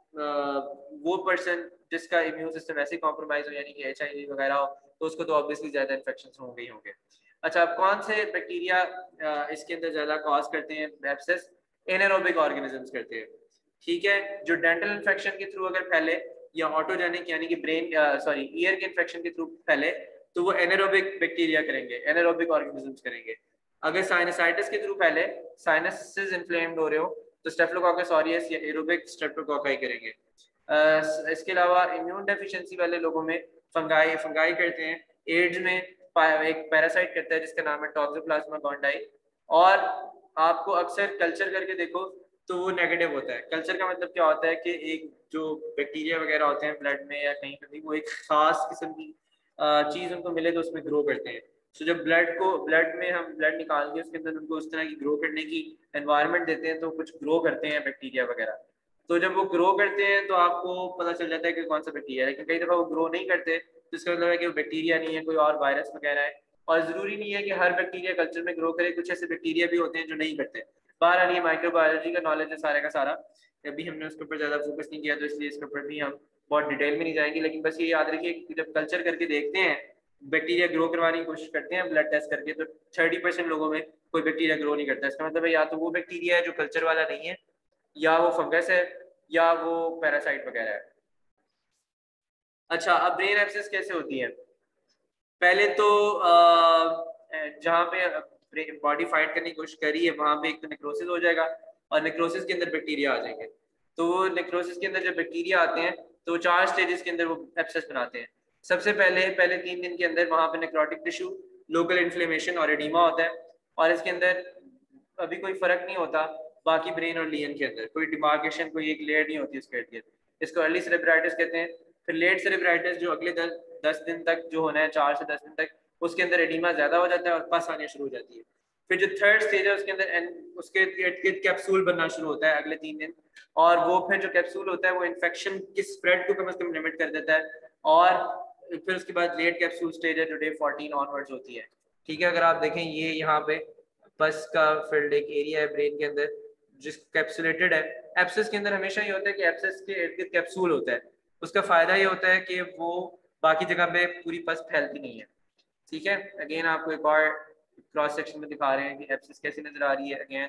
वो पर्सन जिसका इम्यून सिस्टम ऐसे कॉम्प्रोमाइज हो, यानी कि HIV वगैरह हो, तो उसको तो ऑब्वियसली ज्यादा इन्फेक्शन होंगे ही होंगे। अच्छा, अब कौन से बैक्टीरिया इसके अंदर ज्यादा कॉज करते हैं एब्सेस? एनारोबिक ऑर्गेनिजम्स करते हैं। ठीक है, जो डेंटल इन्फेक्शन के थ्रू अगर फैले या ऑटोजेनिक यानी कि ब्रेन सॉरी ईयर के इन्फेक्शन के थ्रू फैले तो वो एनारोबिक बैक्टीरिया करेंगे, एनारोबिक ऑर्गेनिजम्स करेंगे। अगर साइनसाइटिस के थ्रू फैले, साइनसेस इन्फ्लेम्ड हो रहे हो, तो स्टेफिलोकोकस ऑरियस या एरोबिक स्ट्रेप्टोकोकाई करेंगे। इसके अलावा इम्यून डेफिशिएंसी वाले लोगों में फंगाई फंगाई करते हैं। एड्स में एक पैरासाइट करता है जिसका नाम है टॉक्सोप्लाज्मा गोंडाई, और आपको अक्सर कल्चर करके देखो तो वो नेगेटिव होता है। कल्चर का मतलब क्या होता है कि एक जो बैक्टीरिया वगैरह होते हैं ब्लड में या कहीं पर भी, वो एक खास किस्म की चीज उनको मिले तो उसमें ग्रो करते हैं। तो जब ब्लड में हम ब्लड निकाल के उसके अंदर उनको उस तरह की ग्रो करने की एनवायरनमेंट देते हैं तो कुछ ग्रो करते हैं बैक्टीरिया वगैरह। तो जब वो ग्रो करते हैं तो आपको पता चल जाता है कि कौन सा बैक्टीरिया है, लेकिन कई दफा वो ग्रो नहीं करते तो इसका मतलब है कि वो बैक्टीरिया नहीं है, कोई और वायरस वगैरह है। और जरूरी नहीं है कि हर बैक्टीरिया कल्चर में ग्रो करे, कुछ ऐसे बैक्टीरिया भी होते हैं जो नहीं करते। बहरहाल ये माइक्रोबायोलॉजी का नॉलेज है सारे का सारा, अभी हमने उसके ऊपर ज्यादा फोकस नहीं किया तो इसलिए इसके ऊपर भी हम बहुत डिटेल में नहीं जाएंगे। लेकिन बस ये याद रखिए कि जब कल्चर करके देखते हैं, बैक्टीरिया ग्रो करवाने की कोशिश करते हैं ब्लड टेस्ट करके, तो 30% लोगों में कोई बैक्टीरिया ग्रो नहीं करता। इसका मतलब है या तो वो बैक्टीरिया है जो कल्चर वाला नहीं है, या वो फंगस है, या वो पैरासाइट वगैरह है। अच्छा, अब ब्रेन एब्सेस कैसे होती है? पहले तो जहाँ पे बॉडी फाइट करने की कोशिश कर रही है वहां पे एक तो नेक्रोसिस हो जाएगा, और नेक्रोसिस के अंदर बैक्टीरिया आ जाएंगे। तो वो नेक्रोसिस के अंदर जब बैक्टीरिया आते हैं तो 4 स्टेजेस के अंदर वो एब्सेस बनाते हैं। सबसे पहले 3 दिन के अंदर वहां पे नेक्रोटिक टिश्यू, लोकल इन्फ्लेमेशन और एडिमा होता है, और इसके अंदर अभी कोई फर्क नहीं होता बाकी ब्रेन और लियन के अंदर, कोई डिमार्केशन, कोई एक लेयर नहीं होती उसके इर्द गिर्द। इसको अर्ली सेरेब्राइटिस कहते हैं। फिर लेट सेरेब्राइटिस जो अगले 10 दिन तक जो होना है, 4 से 10 दिन तक, उसके अंदर एडिमा ज्यादा हो जाता है और पस आने शुरू हो जाती है। फिर जो थर्ड स्टेज है उसके अंदर उसके कैप्सूल बनना शुरू होता है अगले 3 दिन, और वो फिर जो कैप्सूल होता है वो इन्फेक्शन की स्प्रेड को कम से कम लिमिट कर देता है। और फिर उसके बाद लेट कैप्सूल स्टेज है जो डे 14 ऑनवर्ड्स होती है। ठीक है, अगर आप देखें ये यहाँ पे पस का फील्ड एक एरिया है ब्रेन के अंदर जिस कैप्सुलेटेड है। एप्सिस के अंदर हमेशा ये होता है कि एप्सिस के इर्द गिर्द कैप्सूल होता है। उसका फायदा ये होता है कि वो बाकी जगह पे पूरी पस फैलती नहीं है। ठीक है, अगेन आपको एक और क्रॉस सेक्शन में दिखा रहे हैं कि एप्सिस कैसे नजर आ रही है अगेन।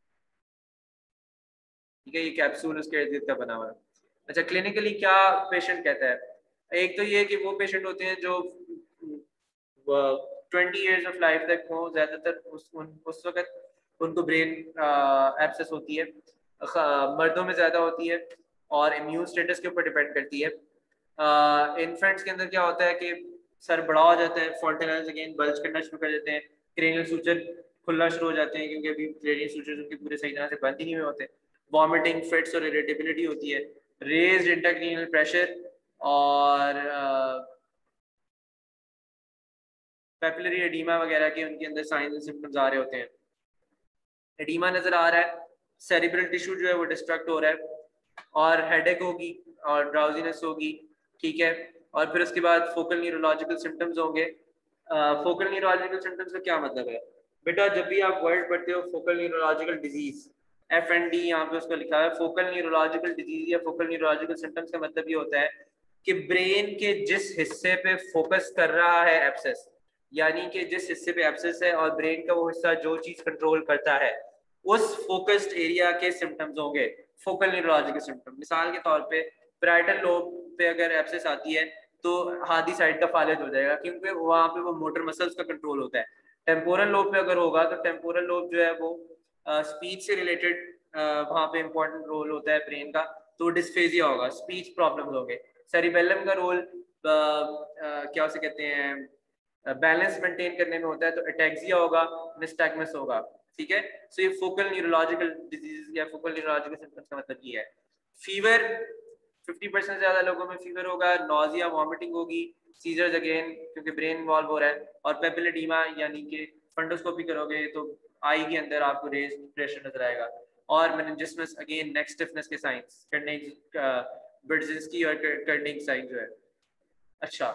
ठीक है, ये कैप्सूल उसके इर्द गिर्द का बना हुआ है। अच्छा, क्लिनिकली क्या पेशेंट कहता है? एक तो ये कि वो पेशेंट होते हैं जो 20 ईयर्स ऑफ लाइफ तक हो, ज्यादातर उस वक्त उनको ब्रेन एब्सेस होती है। मर्दों में ज्यादा होती है और इम्यून स्टेटस के ऊपर डिपेंड करती है। इन्फेंट्स के अंदर क्या होता है कि सर बड़ा हो जाता है, फॉन्टेनल्स अगेन बल्ज करना शुरू कर देते हैं, क्रेनियल सूचर खुलना शुरू हो जाते हैं क्योंकि अभी क्रेनियल सूचर उनके पूरे सही तरह से बंद ही नहीं हुए होते। वॉमिटिंग, फिट्स और इरिटेबिलिटी होती है, रेज्ड इंट्राक्रेनियल प्रेशर और पेपिलरी एडीमा वगैरह के उनके अंदर साइंस एंड सिम्टम्स आ रहे होते हैं। एडीमा नजर आ रहा है, सेरिब्रल टिश्यू जो है वो डिस्ट्रक्ट हो रहा है और हेडेक होगी और ड्राउजीनेस होगी। ठीक है, और फिर उसके बाद फोकल न्यूरोलॉजिकल सिम्टम्स होंगे। फोकल न्यूरोलॉजिकल सिम्टम्स का क्या मतलब है बेटा? जब भी आप वर्ड पढ़ते हो फोकल न्यूरोलॉजिकल डिजीज, FND यहाँ पे उसको लिखा है। फोकल न्यूरोलॉजिकल डिजीज या फोकल न्यूरोलॉजिकल सिम्टम्स का मतलब ये होता है कि ब्रेन के जिस हिस्से पे फोकस कर रहा है एब्सेस, यानी कि जिस हिस्से पे एब्सेस है और ब्रेन का वो हिस्सा जो चीज कंट्रोल करता है, उस फोकस्ड एरिया के सिम्टम्स होंगे फोकल न्यूरोलॉजिकल सिम्टम। मिसाल के तौर पे पैराइटल लोब पे अगर एब्सेस आती है तो हादी साइड का फालिज हो जाएगा क्योंकि वहां पे वो मोटर मसल्स का कंट्रोल होता है। टेम्पोरल लोब पे अगर होगा तो टेम्पोरल लोब जो है वो स्पीच से रिलेटेड वहां पे इंपॉर्टेंट रोल होता है ब्रेन का, तो डिस्फेजिया होगा, स्पीच प्रॉब्लम्स होंगे। सेरिबेलम का रोल क्या उसे कहते हैं, बैलेंस मेंटेन करने में होता है, तो अटैक्सिया होगा, निस्टैग्मस होगा। ठीक है, सो ये फोकल न्यूरोलॉजिकल डिजीज या फोकल न्यूरोलॉजिकल सिम्टम्स का मतलब ये है। फीवर 50% ज्यादा लोगों में फीवर होगा, नॉजिया, वॉमिटिंग होगी, सीजर्स अगेन क्योंकि ब्रेन इन्वॉल्व हो रहा है, और पेपिलोडेमा यानी कि फंडोस्कोपी करोगे तो आई के अंदर आपको रेज प्रेशर नजर आएगा, और मेनिंजिसमस अगेन नेक स्टिफनेस के साइंस, ब्रजेंस्की और कर्निंग साइन जो है। अच्छा,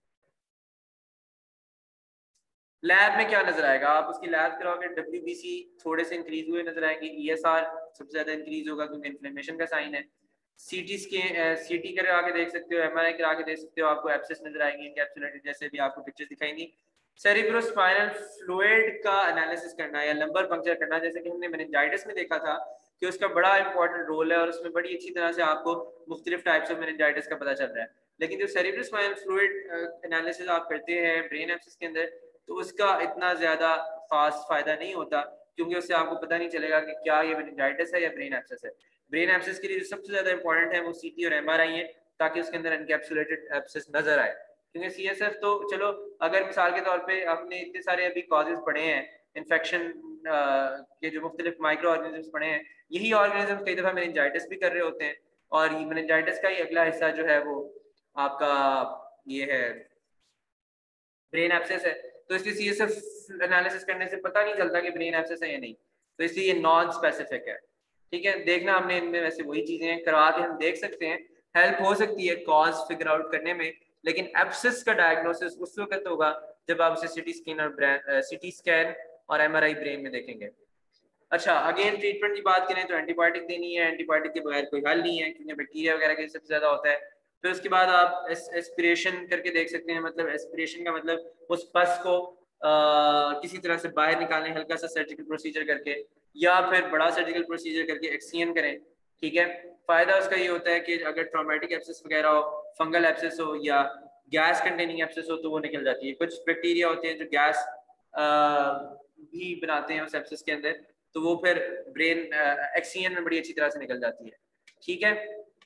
लैब में क्या नजर आएगा? आप उसकी लैब कराओगे, WBC थोड़े से इंक्रीज हुए नजर आएंगे, ESR सबसे ज्यादा इंक्रीज होगा क्योंकि इन्फ्लेमेशन का साइन है। सीटी करा के देख सकते हो, MRI करा के देख सकते हो, आपको एब्सेस नजर आएंगे एनकैप्सुलेटेड, जैसे भी आपको पिक्चर्स दिखाएंगी। सेरिब्रोस्पाइनल फ्लूइड का एनालिसिस करना या लंबर पंक्चर करना, जैसे कि हमने मेनिंजाइटिस में देखा था कि उसका बड़ा इंपॉर्टेंट रोल है और उसमें बड़ी अच्छी तरह से आपको मुख्तलिफ टाइप्स ऑफ मेनिंजाइटिस का पता चल रहा है। लेकिन जो सेरिब्रोस्पाइनल फ्लूइड एनालिसिस आप करते हैं ब्रेन एब्सेस के अंदर, तो उसका इतना ज्यादा खास फायदा नहीं होता क्योंकि उससे आपको पता नहीं चलेगा कि क्या ये मेनिंजाइटिस है या ब्रेन एब्सेस है। ब्रेन एब्सेस के लिए जो सबसे ज्यादा इंपॉर्टेंट है वो CT और MRI है, ताकि उसके अंदर एनकैप्सुलेटेड एब्सेस नजर आए। क्योंकि CSF तो चलो, अगर मिसाल के तौर पे हमने इतने सारे अभी कॉजेज पढ़े हैं इन्फेक्शन के, जो मुख्तलिफ माइक्रो ऑर्गेनिजम्स पढ़े हैं, यही ऑर्गेनिज्म कई दफा मेनिंजाइटिस भी कर रहे होते हैं, और मेनिंजाइटिस का ही अगला हिस्सा जो है वो आपका ये है ब्रेन एब्सेस है। तो इसलिए CSF एनालिसिस करने से पता नहीं चलता कि ब्रेन एब्सेस है या नहीं, तो इसलिए ये नॉन स्पेसिफिक है। ठीक है, देखना हमने इनमें वैसे वही चीजें हैं, करवा के हम देख सकते हैं, हेल्प हो सकती है कॉज फिगर आउट करने में, लेकिन एब्सेस का डायग्नोसिस उस वक्त होगा जब आप उसे CT स्कैन और MRI ब्रेन में देखेंगे। अच्छा, अगेन ट्रीटमेंट की बात करें तो एंटीबायोटिक देनी है, एंटीबायोटिक के बगैर कोई हल नहीं है क्योंकि बैक्टीरिया वगैरह के सबसे ज्यादा होता है। फिर उसके बाद आप एस्पिरेशन करके देख सकते हैं, मतलब एस्पिरेशन का मतलब उस पस को किसी तरह से बाहर निकालें हल्का सा सर्जिकल प्रोसीजर करके, या फिर बड़ा सर्जिकल प्रोसीजर करके एक्सियन करें। ठीक है, फायदा उसका ये होता है कि अगर ट्रॉमेटिक एब्सेस वगैरह हो, फंगल एब्सेस हो या गैस कंटेनिंग एब्सेस हो तो वो निकल जाती है। कुछ बैक्टीरिया होते हैं जो गैस भी बनाते हैं उस एब्सेस के अंदर, तो वो फिर ब्रेन एक्सियन में बड़ी अच्छी तरह से निकल जाती है। ठीक है,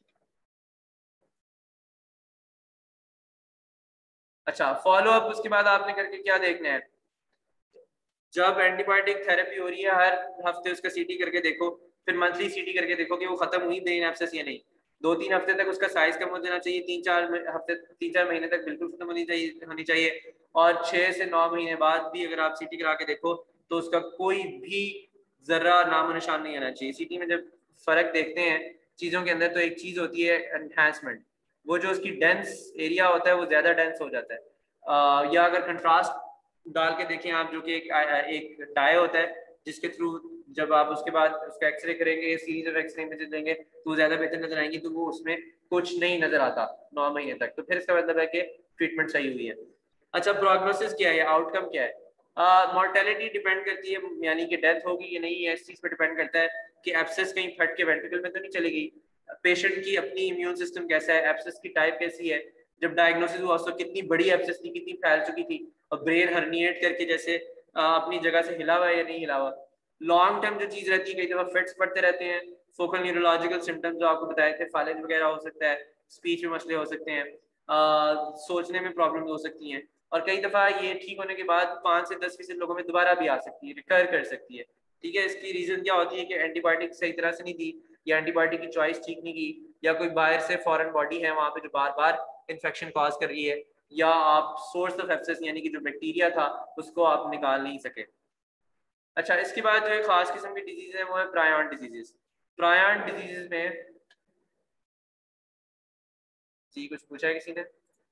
अच्छा, फॉलो अप उसके बाद आपने करके क्या देखना है? जब एंटीबायोटिक थेरेपी हो रही है हर हफ्ते उसका CT करके देखो, फिर मंथली CT करके देखो कि वो खत्म हुई ब्रेन एब्सेस या नहीं। 2-3 हफ्ते तक उसका साइज कम हो जाना चाहिए, 3-4 महीने तक बिल्कुल खत्म होनी चाहिए। और 6 से 9 महीने बाद भी अगर आप सीटी करा के देखो तो उसका कोई भी जरा नामो निशान नहीं आना चाहिए। सीटी में जब फर्क देखते हैं चीजों के अंदर तो एक चीज होती है एनहांसमेंट, वो जो उसकी डेंस एरिया होता है वो ज्यादा डेंस हो जाता है। या अगर कंट्रास्ट डाल के देखें आप, जो कि एक डाई होता है जिसके थ्रू जब आप उसके बाद उसका एक्सरे करेंगे, सीरीज ऑफ एक्सरे इमेजेस देंगे तो वो ज्यादा बेहतर नजर आएंगी, तो वो उसमें कुछ नहीं नजर आता 9 महीने तक, तो फिर इसका मतलब है कि ट्रीटमेंट सही हुई है। अच्छा, प्रोग्नोसिस क्या है, आउटकम क्या है? मॉर्टेलिटी डिपेंड करती है, यानी कि डेथ होगी या नहीं, इस चीज पर डिपेंड करता है कि एब्सेस कहीं फट के वेंट्रिकल में तो नहीं चली गई, पेशेंट की अपनी इम्यून सिस्टम कैसा है, एब्सेस की टाइप कैसी है, जब डायग्नोसिस हुआ उसको कितनी बड़ी एब्सेस थी, कितनी फैल चुकी थी, और ब्रेन हर्निएट करके जैसे अपनी जगह से हिला हुआ है या नहीं हिला हुआ। लॉन्ग टर्म जो चीज रहती है, कई दफा फिट्स पड़ते रहते हैं, फोकल न्यूरोलॉजिकल सिम्टम्स जो आपको बताए थे, फालिज वगैरह हो सकता है, स्पीच में मसले हो सकते हैं, सोचने में प्रॉब्लम हो सकती हैं, और कई दफा ये ठीक होने के बाद 5 से 10% लोगों में दोबारा भी आ सकती है, रिकर कर सकती है। ठीक है, इसकी रीजन क्या होती है कि एंटीबायोटिक सही तरह से नहीं दी, या एंटीबायोटिक की चॉइस ठीक नहीं की, या कोई बाहर से फॉरेन बॉडी है वहां पे जो बार बार इन्फेक्शन कॉज कर रही है, या आप सोर्स ऑफ एब्सेस यानी कि जो बैक्टीरिया था उसको आप निकाल नहीं सके। अच्छा, इसके बाद जो एक खास किस्म की डिजीज है वो है प्रायन डिजीजेस। प्रायन डिजीजेस में जी कुछ पूछा है किसी ने?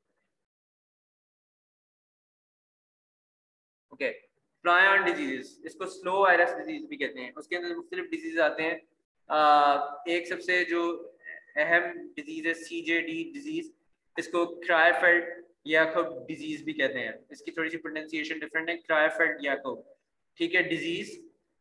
ओके, प्रायन डिजीजेस, इसको स्लो वायरस डिजीज भी कहते हैं, उसके अंदर मुख्तलिफ डिजीज आते हैं। एक सबसे जो अहम डिजीज है CJD डिजीज, इसको क्रायफेल्ड याकोब डिजीज भी कहते हैं, इसकी थोड़ी सी प्रोनाउंसिएशन डिफरेंट है, क्रायफेल्ड याकोब। ठीक है, disease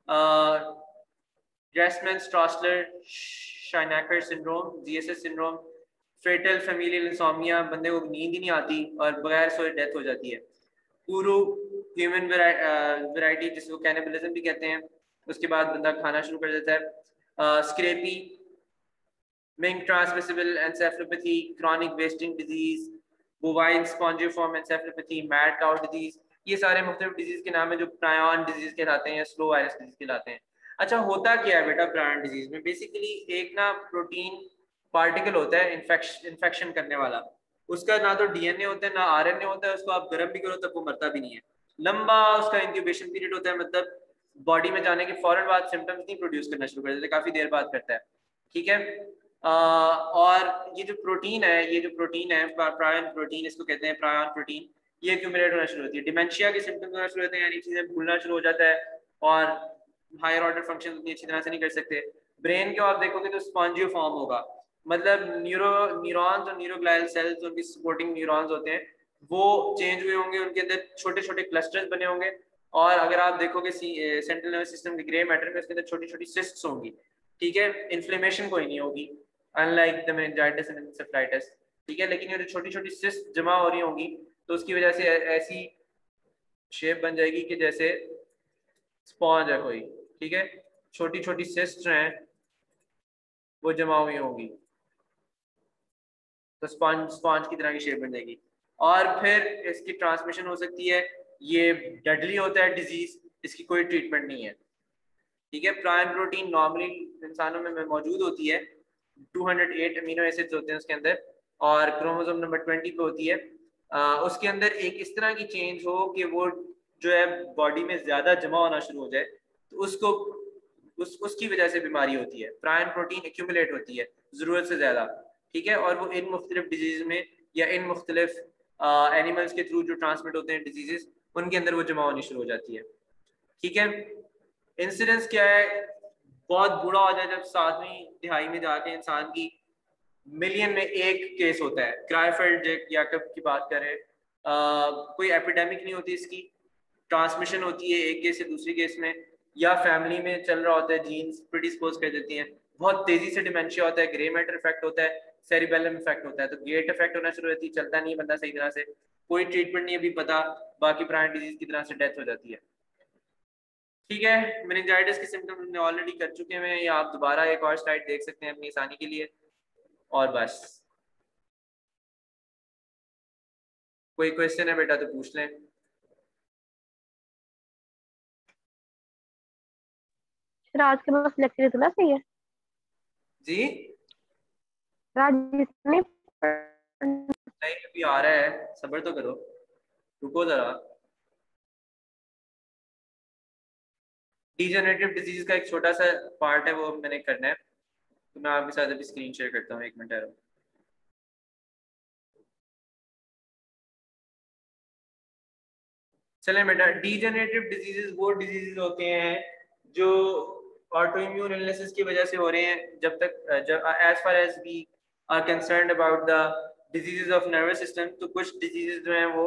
Gerstmann Straussler Scheinker syndrome, GSS syndrome, fatal familial insomnia, बंदे को नींद ही नहीं आती और बगैर सोए डेथ हो जाती है। पूरू ह्यूमन वैरायटी जिसको कैनिबलिज्म भी कहते हैं, उसके बाद बंदा खाना शुरू कर देता है। Scrapie, mink transmissible encephalopathy, chronic wasting disease, bovine spongiform encephalopathy, mad cow disease, ये सारे मुख्तलिफ डिजीज के नाम है जो प्रायन डिजीज कहलाते हैं या स्लो वायरस डिजीज कहलाते हैं। अच्छा, होता क्या है बेटा प्रायन डिजीज में? बेसिकली एक ना प्रोटीन पार्टिकल होता है इन्फेक्शन करने वाला, उसका ना तो DNA होता है ना RNA होता है, उसको आप गर्म भी करो तब वो मरता भी नहीं है, लंबा उसका इंक्यूबेशन पीरियड होता है, मतलब बॉडी में जाने के फौरन बाद सिम्टम्स नहीं प्रोड्यूस करना शुरू कर देते, काफी देर बाद करता है। ठीक है, और ये जो प्रोटीन है, ये जो प्रोटीन है प्रायन प्रोटीन, इसको कहते हैं प्रायन प्रोटीन, ये एक्यूमुलेट होना शुरू होती है, डिमेंशिया के सिम्टम्स होना शुरू होते हैं, यानी चीजें भूलना शुरू हो जाता है और हायर ऑर्डर फंक्शन उतनी अच्छी तरह से नहीं कर सकते। ब्रेन को आप देखोगे तो स्पॉन्जियो फॉर्म होगा, मतलब न्यूरॉन्स और न्यूरोग्लाइल सेल्स, उनकी सपोर्टिंग न्यूरॉन्स होते हैं, वो चेंज हुए होंगे, उनके अंदर छोटे छोटे क्लस्टर्स बने होंगे, और अगर आप देखोगे सेंट्रल नर्वस सिस्टम के ग्रे मैटर में उसके अंदर छोटी छोटी सिस्ट्स होंगी। ठीक है, इन्फ्लेमेशन कोई नहीं होगी, unlike the meningitis and encephalitis. ठीक है, लेकिन ये जो छोटी छोटी सिस्ट जमा हो रही होंगी तो उसकी वजह से ऐसी शेप बन जाएगी कि जैसे स्पॉन्ज है कोई। ठीक है, छोटी छोटी सिस्ट हैं वो जमा हुई होंगी, तो स्पॉन्ज स्पॉन्ज की तरह की शेप बन जाएगी, और फिर इसकी ट्रांसमिशन हो सकती है, ये डेडली होता है डिजीज, इसकी कोई ट्रीटमेंट नहीं है। ठीक है, प्रायन प्रोटीन नॉर्मली इंसानों में मौजूद होती है, 208 अमीनो एसिड्स होते हैं उसके अंदर, और क्रोमोसोम नंबर 20 पे होती है। उसके अंदर एक इस तरह की चेंज हो कि वो जो है बॉडी में ज्यादा जमा होना शुरू हो जाए, तो उसको उसकी वजह से बीमारी होती है, प्रायन प्रोटीन एक्यूमुलेट होती है जरूरत से ज्यादा। ठीक है, और वो इन मुख्तलिफ डिजीज में या इन मुख्तलिफ एनिमल्स के थ्रू जो ट्रांसमिट होते हैं डिजीजेस, उनके अंदर वो जमा होनी शुरू हो जाती है। ठीक है, इंसिडेंस क्या है? बहुत बुरा हो जाए जब 7वीं तिहाई में जाके इंसान की मिलियन में एक केस होता है, क्राइफेल्ड याकब की बात करें, कोई एपिडेमिक नहीं होती इसकी, ट्रांसमिशन होती है एक केस से दूसरी केस में, या फैमिली में चल रहा होता है, जीन्स प्रिडिस्पोज कर देती हैं, बहुत तेजी से डिमेंशिया होता है, ग्रे मैटर इफेक्ट होता है, सेरिबेलम इफेक्ट होता है, तो गेट इफेक्ट होना शुरू होती है, चलता नहीं बंदा सही तरह से, कोई ट्रीटमेंट नहीं अभी पता, बाकी प्रायन डिजीज की तरह से डेथ हो जाती है। ठीक है, मेनिंजाइटिस के सिम्टम्स हमने ऑलरेडी कर चुके हैं, या आप दोबारा एक और स्लाइड देख सकते हैं अपनी आसानी के लिए, और बस कोई क्वेश्चन है बेटा तो पूछ लें। फिर आज के बस लेक्चर इतना सही है? जी राजस्थानी नहीं अभी आ रहा है, सब्र तो करो, रुको जरा। डिजेनरेटिव डिजीज का एक छोटा सा पार्ट है, वो मैंने करना है, तो मैं आपके साथ अभी स्क्रीन शेयर करता हूँ, 1 मिनट है। चलें बेटा, डीजेनरेटिव डिजीजेस वो डिजीजेस होते हैं जो ऑटो इम्यून इलनेसेस की वजह से हो रहे हैं। जब as far as we are concerned about the diseases of nervous system, तो कुछ डिजीजेस जो हैं वो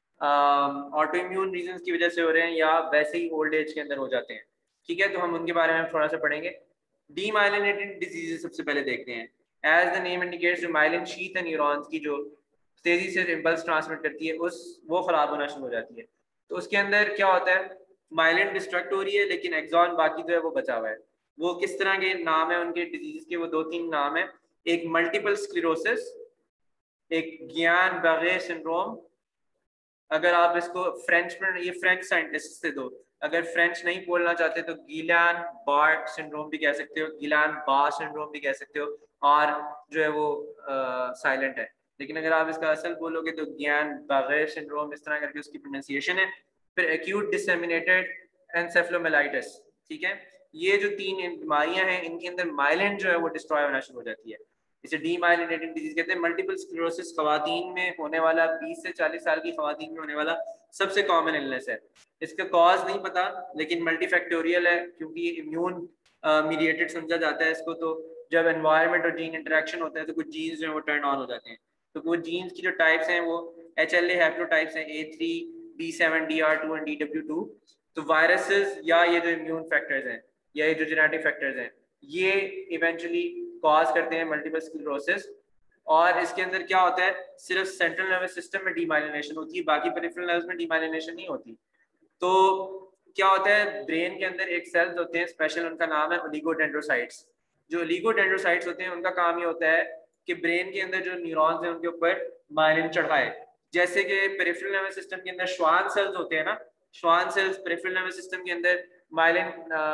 ऑटो इम्यून रीजंस की वजह से हो रहे हैं या वैसे ही ओल्ड एज के अंदर हो जाते हैं। ठीक है, तो हम उनके बारे में थोड़ा सा पढ़ेंगे। डीमाइलिनेटेड डिजीजेस सबसे पहले देखते हैं। एज द नेम इंडिकेट्स, जो माइलिन शीथ है न्यूरॉन्स की, जो तेजी से इम्पल्स ट्रांसमिट करती है, उस वो खराब होना शुरू हो जाती है। तो उसके अंदर क्या होता है, माइलिन डिस्ट्रक्ट हो रही है लेकिन एक्सॉन बाकी जो है वो बचा हुआ है। वो किस तरह के नाम है उनके डिजीज के, वो 2-3 नाम है। एक मल्टीपल स्क्लेरोसिस, एक गियान बागे सिंड्रोम। अगर आप इसको फ्रेंच में, ये फ्रेंच साइंटिस्ट से दो, अगर फ्रेंच नहीं बोलना चाहते तो गिलान बार्ट सिंड्रोम भी कह सकते हो, गिलान बा सिंड्रोम भी कह सकते हो, और जो है वो साइलेंट है। लेकिन अगर आप इसका असल बोलोगे तो ज्ञान बागे सिंड्रोम, इस तरह करके उसकी प्रोनाउंसिएशन है। फिर एक्यूट डिसेमिनेटेड एनसेफलोमेलाइटिस। ठीक है, ये जो 3 बीमारियां हैं, इनके अंदर माइलिन जो है वो डिस्ट्रॉय होना शुरू हो जाती है। इसे डीमाइलिनेटेड डिजीज कहते हैं। मल्टीपल स्क्लेरोसिस खवातीन में होने वाला, 20 से 40 साल की खवातीन में होने वाला सबसे कॉमन इलनेस है। इसका कॉज नहीं पता, लेकिन मल्टीफैक्टोरियल है, क्योंकि इम्यून मीडिएटेड समझा जाता है इसको। तो जब एनवायरनमेंट और जीन इंटरेक्शन होता है तो कुछ जीन्स जो है वो टर्न ऑन हो जाते हैं। तो वो जीन्स की जो टाइप्स हैं वो HLA हैप्लोटाइप्स हैं, A3, B7, DR2 and DW2। तो वायरसेस या ये जो इम्यून फैक्टर्स हैं या ये जो जेनेटिक फैक्टर्स हैं, ये इवेंचुअली कॉज करते हैं मल्टीपल स्क्लेरोसिस। और इसके अंदर क्या होता है, सिर्फ सेंट्रल नर्वस सिस्टम में डीमाइलिनेशन होती है, बाकी पेरिफेरल नर्व्स में डीमाइलिनेशन नहीं होती। तो क्या होता है, ब्रेन के अंदर एक सेल्स होते हैं स्पेशल, उनका नाम है ओलिगोडेंड्रोसाइट्स। जो ओलिगोडेंड्रोसाइट्स होते हैं उनका काम ये होता है कि ब्रेन के अंदर जो न्यूरॉन्स हैं उनके ऊपर माइलिन चढ़ाए। जैसे कि पेरिफेरल नर्वस सिस्टम के अंदर श्वान सेल्स होते हैं ना, Schwann cells peripheral nervous system के अंदर माइलिन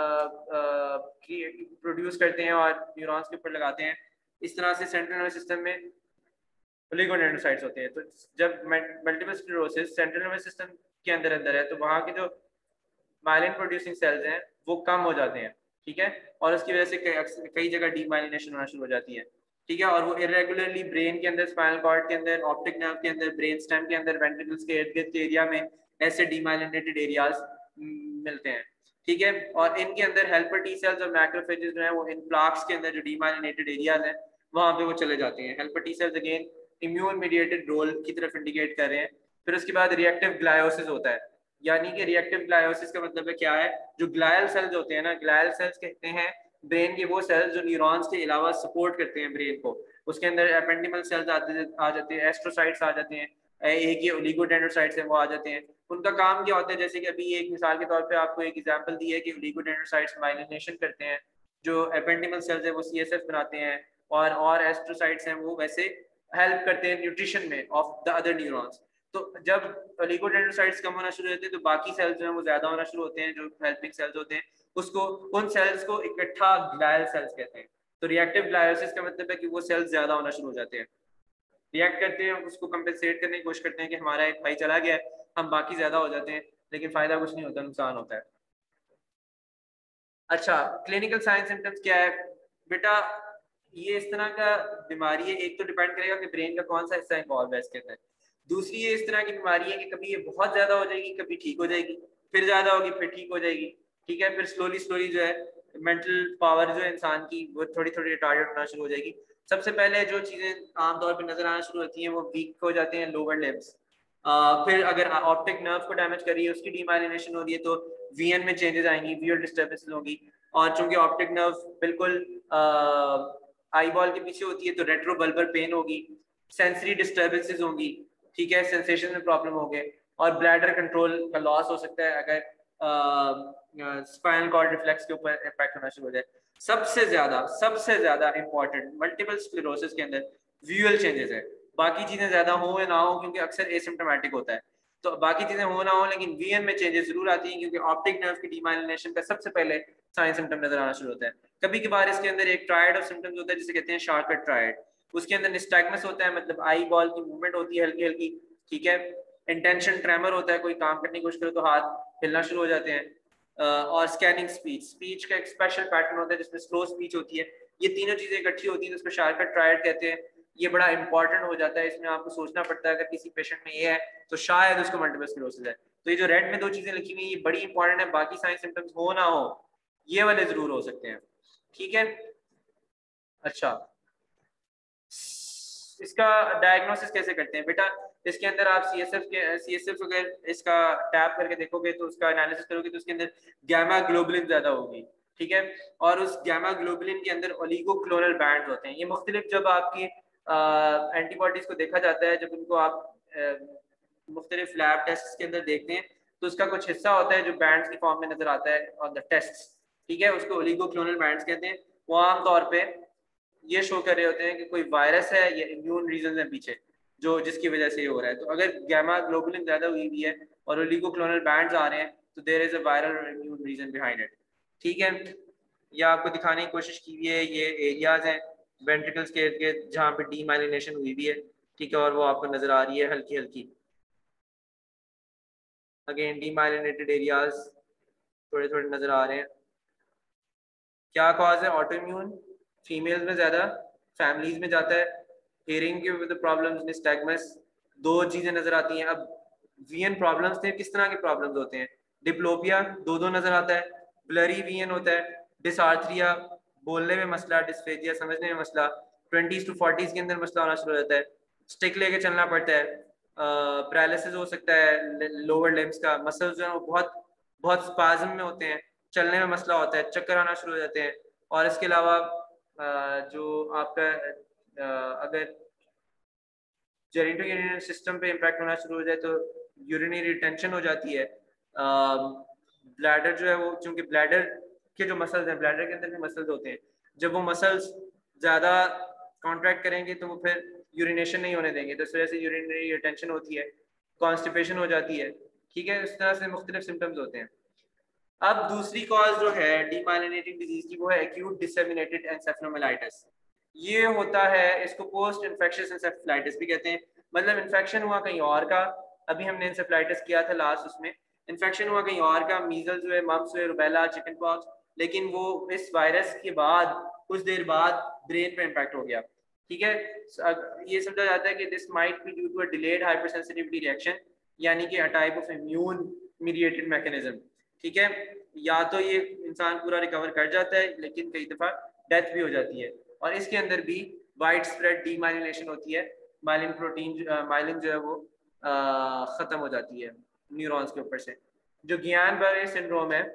प्रोड्यूस करते हैं और न्यूरॉन्स के ऊपर लगाते हैं। इस तरह से सेंट्रल नर्वस सिस्टम में ओलिगोडेंड्रोसाइट्स होते हैं। तो जब multiple sclerosis central nervous system के अंदर अंदर है, तो वहाँ की जो माइलिन प्रोड्यूसिंग सेल्स हैं वो कम हो जाते हैं। ठीक है, और उसकी वजह से कई जगह डीमाइलिनेशन होना शुरू हो जाती है। ठीक है, और वो इरेगुलरली ब्रेन के अंदर, स्पाइनल कॉर्ड के अंदर, ऑप्टिक नर्व के अंदर, ब्रेन स्टेम के अंदर, वेंट्रिकल्स के इर्द गिर्द एरिया में ऐसे डीमाइलिनेटेड एरियाज मिलते हैं। ठीक है, और इनके अंदर हेल्पर टी सेल्स और मैक्रोफेजेस जो है वो इन प्लाक्स के अंदर जो डीमाइलिनेटेड एरियाज हैं वहां पे वो चले जाते हैं। Helper T cells again immune mediated role की तरफ इंडिकेट कर रहे हैं। फिर उसके बाद रिएक्टिव ग्लायोसिस होता है। यानी कि रिएक्टिव ग्लायोसिस का मतलब है क्या है, जो ग्लायल सेल्स होते हैं ना, ग्लायल सेल्स कहते हैं ब्रेन के वो सेल्स जो न्यूरॉन्स के अलावा सपोर्ट करते हैं ब्रेन को। उसके अंदर एपेंडिमल सेल्स आ जाते हैं, एस्ट्रोसाइट्स आ जाते हैं, एक ये ओलिगोडेंड्रोसाइट्स हैं वो आ जाते हैं। उनका काम क्या होता है, जैसे कि अभी एक मिसाल के तौर पे आपको एक एग्जांपल दी है कि ओलिगोडेंड्रोसाइट्स माइलिनेशन करते हैं, जो एपेंडिमल सेल्स है वो CSF बनाते हैं, और एस्ट्रोसाइट्स हैं वो वैसे हेल्प करते हैं न्यूट्रिशन में ऑफ द अदर न्यूरॉन्स। तो जब ओलिगोडेंड्रोसाइट्स कम होना शुरू होते हैं तो बाकी सेल्स जो है वो ज्यादा होना शुरू होते हैं, जो हेल्पिंग सेल्स होते हैं उसको, उन सेल्स को इकट्ठा ग्लायल सेल्स कहते हैं। तो रिएक्टिव ग्लायोसिस का मतलब है कि वो सेल्स ज्यादा होना शुरू हो जाते हैं, रिएक्ट करते हैं, उसको कंपेंसेट करने की कोशिश करते हैं कि हमारा एक भाई चला गया है, हम बाकी ज्यादा हो जाते हैं, लेकिन फायदा कुछ नहीं होता, नुकसान होता है। अच्छा, क्लिनिकल साइन सिम्टम्स क्या है बेटा, ये इस तरह का बीमारी है, एक तो डिपेंड करेगा कि ब्रेन का कौन सा हिस्सा इन्वॉल्व है इसके अंदर। दूसरी ये इस तरह की बीमारी है कि कभी ये बहुत ज्यादा हो जाएगी, कभी ठीक हो जाएगी, फिर ज्यादा होगी, फिर ठीक हो जाएगी। ठीक है, फिर स्लोली स्लोली जो है मेंटल पावर जो है इंसान की वो थोड़ी थोड़ी रिटार्डेड होना शुरू हो जाएगी। सबसे पहले जो चीजें आमतौर पर नजर आना शुरू होती हैं वो वीक हो जाते हैं लोअर लिम्स। फिर अगर ऑप्टिक नर्व को डैमेज कर रही है, उसकी डीमाइलिनेशन हो रही है, तो VN में चेंजेस आएंगी, विजुअल डिस्टर्बेंसेस होगी। और चूंकि ऑप्टिक नर्व बिल्कुल आई बॉल के पीछे होती है तो रेट्रोबल्बर पेन होगी, सेंसरी डिस्टर्बेंसेस होंगी। ठीक है, सेंसेशन में प्रॉब्लम हो गए, और ब्लैडर कंट्रोल का लॉस हो सकता है अगर स्पाइनल कॉर्ड रिफ्लेक्स के ऊपर इम्पैक्ट होना शुरू हो जाए। सबसे ज्यादा इंपॉर्टेंट मल्टीपल स्क्लेरोसिस के अंदर विजुअल चेंजेस है। बाकी चीजें ज्यादा हो या ना हो, क्योंकि अक्सर एसिम्प्टोमेटिक होता है, तो बाकी चीजें हो ना हो, लेकिन VN में चेंजेस जरूर आती हैं, क्योंकि ऑप्टिक नर्व की डीमाइलिनेशन का सबसे पहले साइन सिम्टम नजर आना शुरू होता है। कभी कभार इसके अंदर एक ट्रायड ऑफ सिम्टम्स होता है जिसे कहते हैं शार्कट ट्रायड। उसके अंदर निस्टैग्मस होता है, मतलब आई बॉल की मूवमेंट होती है हल्की हल्की, ठीक है। इंटेंशन ट्रेमर होता है, कोई काम करने की कोशिश करो तो हाथ हिलना शुरू हो जाते हैं। और स्कैनिंग स्पीच, स्पीच का एक स्पेशल पैटर्न होता है जिसमें स्लो स्पीच होती है। ये तीनों चीजें इकट्ठी होती हैं तो उसको शार्कट ट्रायड कहते हैं। ये बड़ा इंपॉर्टेंट हो जाता है, इसमें आपको सोचना पड़ता है अगर किसी पेशेंट में ये है तो शायद उसको मल्टीपल स्क्लेरोसिस है। तो ये जो रेड में दो चीजें लिखी हुई ये बड़ी इंपॉर्टेंट है, बाकी साइन सिम्टम्स हो ना हो ये वाले जरूर हो सकते हैं, ठीक है। अच्छा, इसका डायग्नोसिस कैसे करते हैं बेटा? इसके अंदर आप सीएसएफ अगर इसका टैप करके देखोगे तो उसका एनालिसिस करोगे तो उसके अंदर गैमा ग्लोबुलिन ज्यादा होगी, ठीक है। और उस गैमा ग्लोबुलिन के अंदर ओलिगोक्लोनल बैंड होते हैं। ये मुख्तलिफ जब आपकी एंटीबॉडीज को देखा जाता है, जब उनको आप मुख्तलिफ लैब टेस्ट के अंदर देखते हैं तो उसका कुछ हिस्सा होता है जो बैंड्स की फॉर्म में नजर आता है ऑन द टेस्ट, ठीक है। उसको ओलिगोक्लोनल बैंड्स कहते हैं। वो आमतौर पे ये शो कर रहे होते हैं कि कोई वायरस है या इम्यून रीजन है पीछे जो जिसकी वजह से ये हो रहा है। तो अगर गैमा ग्लोबुलिन ज्यादा हुई हुई है और ओलिगोक्लोनल बैंड्स आ रहे हैं तो देयर इज अ वायरल और इम्यून रीजन बिहाइंड इट, ठीक है। ये आपको दिखाने की कोशिश की हुई है, ये एरियाज हैं वेंट्रिकल्स के जहाँ पे डीमाइलिनेशन हुई हुई है, ठीक है। और वो आपको नजर आ रही है हल्की हल्की, अगेन डीमाइलिनेटेड एरियाज थोड़े थोड़े नजर आ रहे हैं। क्या कॉज है? ऑटो इम्यून, फीमेल्स में ज्यादा, फैमिलीज में जाता है। हेयरिंग के विद प्रॉब्लम्स, निस्टैग्मस, दो चीजें नजर आती हैं। अब वीएन प्रॉब्लम्स थे, किस तरह के प्रॉब्लम्स होते हैं? डिप्लोपिया दो दो नजर आता है, ब्लरी वीएन होता है, डिसआर्थरिया बोलने में मसला, डिस्फेजिया समझने में मसला, 20s to 40s के अंदर मसला होना शुरू हो जाता है, स्टिक लेके चलना पड़ता है, पैरालिसिस हो सकता है लोअर लिम्स का, मसल्स जो है वो बहुत बहुत स्पाज्म में होते हैं, चलने में मसला होता है, चक्कर आना शुरू हो जाते हैं। और इसके अलावा जो आपका अगर जेनिटो सिस्टम पे इम्पैक्ट होना शुरू हो जाए तो यूरिनरी रिटेंशन हो जाती है। ब्लैडर जो है वो, चूंकि ब्लैडर के जो मसल्स हैं, ब्लैडर के अंदर भी मसल्स होते हैं, जब वो मसल्स ज़्यादा कॉन्ट्रैक्ट करेंगे तो वो फिर यूरिनेशन नहीं होने देंगे, तो इस वजह से यूरिनरी रिटेंशन होती है, कॉन्स्टिपेशन हो जाती है, ठीक है। इस तरह से मुख्तलिफ सिम्टम्स होते हैं। अब दूसरी कॉज जो है डीमाइलिनेटिंग डिजीज की वो है एक्यूट डिसेमिनेटेड एंसेफेलोमाइलिटिस। ये होता है, इसको पोस्ट इन्फेक्शियस एंसेफेलाइटिस भी कहते हैं, मतलब इन्फेक्शन हुआ कहीं और का। अभी हमने एंसेफेलाइटिस किया था लास्ट, उसमें इन्फेक्शन हुआ कहीं और का, मीजल्स हुए, मम्प्स हुए, रुबेला, चिकन पॉक्स, लेकिन वो इस वायरस के बाद कुछ देर बाद ब्रेन पे इम्पैक्ट हो गया, ठीक है। ये समझा जाता है कि this might be due to a delayed hypersensitivity reaction, यानी कि a type of immune mediated mechanism, ठीक है। या तो ये इंसान पूरा रिकवर कर जाता है लेकिन कई दफा डेथ भी हो जाती है। और इसके अंदर भी वाइड स्प्रेड डीमाइलिनेशन होती है, माइलिन प्रोटीन माइलिन जो है वो खत्म हो जाती है न्यूरॉन्स के ऊपर से। जो गियान-बरे सिंड्रोम है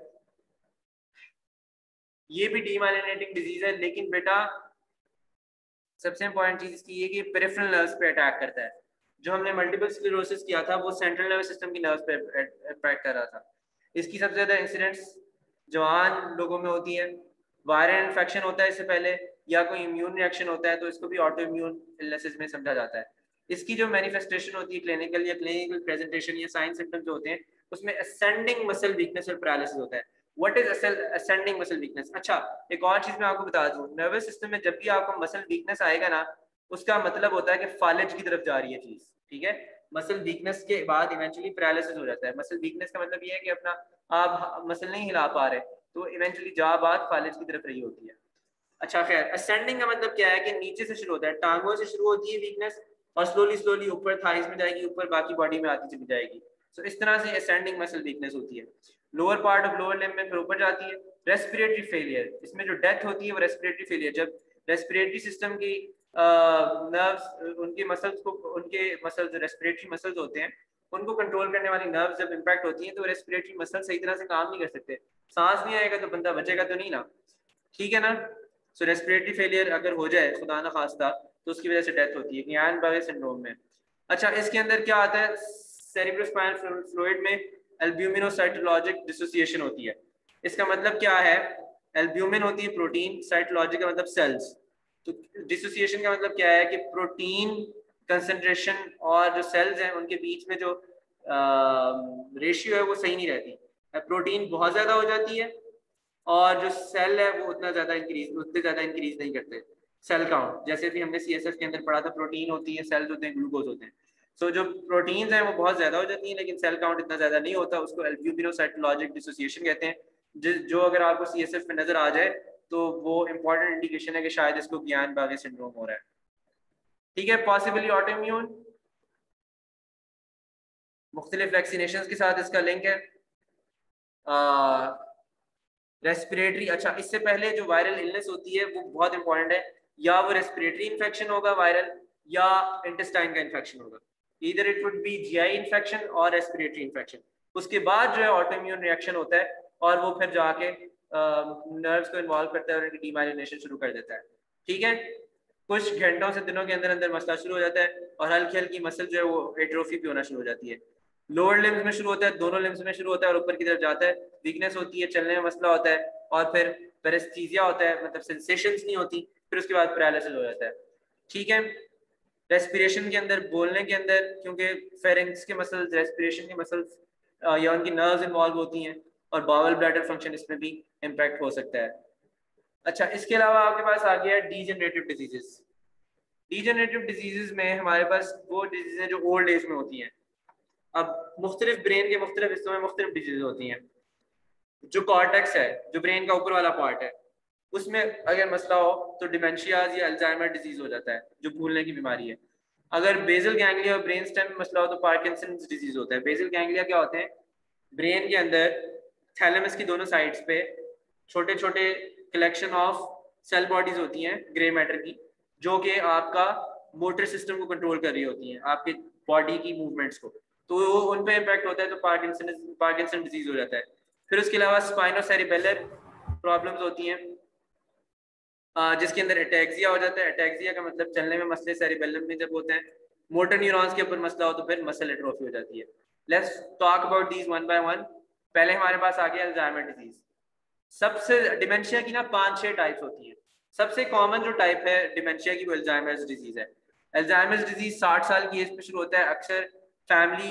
ये भी डीमाइलिनेटिंग डिजीज है, लेकिन बेटा सबसे इंपॉर्टेंट चीज इसकी ये कि पेरिफेरल नर्व्स पे अटैक करता है। जो हमने मल्टीपल स्क्लेरोसिस किया था वो सेंट्रल नर्वस सिस्टम की नर्व्स पे अटैक कर रहा था। इसकी सबसे ज्यादा इंसिडेंट्स जवान लोगों में होती है, वायरल इन्फेक्शन होता है इससे पहले, या कोई इम्यून रिएक्शन होता है तो इसको भी ऑटो इम्यून इलनेसेस में समझा जाता है। इसकी जो मैनिफेस्टेशन होती है क्लिनिकल या क्लिनिकल प्रेजेंटेशन या साइन सिम्टम्स जो होते हैं उसमें असेंडिंग मसल वीकनेस और पैरालिसिस होता है। What is ascending muscle weakness? अच्छा, एक और चीज मैं आपको बता दूं, नर्वस सिस्टम में जब भी आपको मसल वीकनेस आएगा ना उसका मतलब होता है कि फालिज की तरफ जा रही है चीज, ठीक है। मसल वीकनेस के बाद इवेंचुअली पैरालिसिस हो जाता है। मसल वीकनेस का मतलब ये है कि अपना आप मसल नहीं हिला पा रहे तो इवेंचुअली जा बात फालिज की तरफ रही होती है। अच्छा खैर, असेंडिंग का मतलब क्या है कि नीचे से शुरू होता है, टांगों से शुरू होती है वीकनेस और स्लोली स्लोली ऊपर थाइस में जाएगी, ऊपर बाकी बॉडी में आती चली जाएगी। सो इस तरह से असेंडिंग मसल वीकनेस होती है। Lower part of lower limb में फिर ऊपर जाती है। रेस्पिरेटरी फेलियर, इसमें जो डेथ होती है वो रेस्पिरेटरी फेलियर, जब रेस्पिरेटरी सिस्टम की नर्व्स उनके मसल्स को, उनके मसल्स रेस्पिरेटरी मसल्स होते हैं उनको कंट्रोल करने वाली नर्व्स जब इम्पैक्ट होती हैं तो रेस्पिरेटरी मसल सही तरह से काम नहीं कर सकते, सांस नहीं आएगा तो बंदा बचेगा तो नहीं ना, ठीक है ना। सो रेस्पिरेटरी फेलियर अगर हो जाए खुदा ना खास्ता तो उसकी वजह से डेथ होती है गियान-बरे सिंड्रोम में। अच्छा, इसके अंदर क्या आता है? सेरिब्रोस्पाइनल फ्लूइड में एल्ब्यूमिनोसाइटोलॉजिक डिसोसिएशन होती है। इसका मतलब क्या है? एल्ब्यूमिन होती है प्रोटीन, साइटोलॉजिक का मतलब सेल्स, तो डिसोसिएशन का मतलब क्या है कि प्रोटीन कंसंट्रेशन और जो सेल्स हैं उनके बीच में जो रेशियो है वो सही नहीं रहती। प्रोटीन बहुत ज्यादा हो जाती है और जो सेल है वो उतना ज्यादा इंक्रीज नहीं करते। सेल काउंट, जैसे भी हमने CSF के अंदर पढ़ा था, प्रोटीन होती है, सेल्स होते हैं, ग्लूकोज होते हैं। सो जो प्रोटीन्स हैं वो बहुत ज्यादा हो जाती हैं, लेकिन सेल काउंट इतना ज्यादा नहीं होता, उसको अल्ब्यूमिनोसाइटोलॉजिक डिसोसिएशन कहते हैं। जो अगर आपको CSF में नजर आ जाए तो वो इंपॉर्टेंट इंडिकेशन है कि शायद इसको गुइllain बागे सिंड्रोम हो रहा है। ठीक है, पॉसिबली ऑटोइम्यून, मुख्तलिफ वैक्सीनेशन के साथ इसका लिंक है। रेस्पिरेटरी, अच्छा इससे पहले जो वायरल इलनेस होती है वो बहुत इंपॉर्टेंट है, या वो रेस्पिरेटरी इन्फेक्शन होगा वायरल, या इंटेस्टाइन का इन्फेक्शन होगा। इधर it would be GI infection और रेस्पिरेटरी इन्फेक्शन। उसके बाद जो है ऑटोइम्यून रिएक्शन होता है, और वो फिर जाके नर्व्स को इन्वॉल्व करता है और इनकी डीमाइलिनेशन शुरू कर देता है। ठीक है, कुछ घंटों से दिनों के अंदर अंदर मसला शुरू हो जाता है, और हल्की हल्की मसल जो है वो एट्रोफी भी होना शुरू हो जाती है। लोअर लिम्स में शुरू होता है, दोनों लिम्स में शुरू होता है और ऊपर की तरफ जाता है। वीकनेस होती है, चलने में मसला होता है, और फिर पेरेस्थीसिया होता है, मतलब सेंसेशंस नहीं होती, फिर उसके बाद पैरालिसिस हो जाता है। ठीक है, रेस्पिरेशन के अंदर, बोलने के अंदर, क्योंकि फेरिंक्स के मसल्स, रेस्पिरेशन के मसल्स या उनकी नर्व्स इन्वॉल्व होती हैं, और बावल ब्लैडर फंक्शन इसमें भी इम्पैक्ट हो सकता है। अच्छा, इसके अलावा आपके पास आ गया डीजेनरेटिव डिजीजेस। डीजेनरेटिव डिजीजेस में हमारे पास वो डिजीज हैं जो ओल्ड एज में होती हैं। अब मुख्तलिफ ब्रेन के मुख्तलिफ हिस्सों में मुख्तलिफ डिजीज होती हैं। जो कॉर्टेक्स है, जो ब्रेन का ऊपर वाला पार्ट है, उसमें अगर मसला हो तो डिमेंशियाज या अल्जाइमर डिजीज हो जाता है, जो भूलने की बीमारी है। अगर बेसल गैंग्लिया और ब्रेन स्टेम में मसला हो तो पार्किंसंस डिजीज होता है। बेसल गैंग्लिया क्या होते हैं? ब्रेन के अंदर थैलेमस की दोनों साइड्स पे छोटे छोटे कलेक्शन ऑफ सेल बॉडीज होती हैं ग्रे मैटर की, जो कि आपका मोटर सिस्टम को कंट्रोल कर रही होती हैं, आपके बॉडी की मूवमेंट्स को। तो उन पे इम्पैक्ट होता है तो पार्किंसन डिजीज हो जाता है। फिर उसके अलावा स्पाइनोसेरिबेलर प्रॉब्लम्स होती हैं, जिसके अंदर अटैक्सिया हो जाता है। अटैक्सिया का मतलब चलने में मसले सेरिबेलम में जब होते हैं। मोटर न्यूरॉन्स के ऊपर मसला हो तो फिर मसल एट्रोफी हो जाती है। Let's talk about these one by one. पहले हमारे पास आ गया अल्जाइमर डिजीज। सबसे डिमेंशिया की ना 5-6 टाइप्स होती हैं। सबसे कॉमन जो टाइप है डिमेंशिया की वो अल्जाइमर्स डिजीज है। अल्जाइमर्स डिजीज 60 साल की एज पे शुरू होता है। अक्सर फैमिली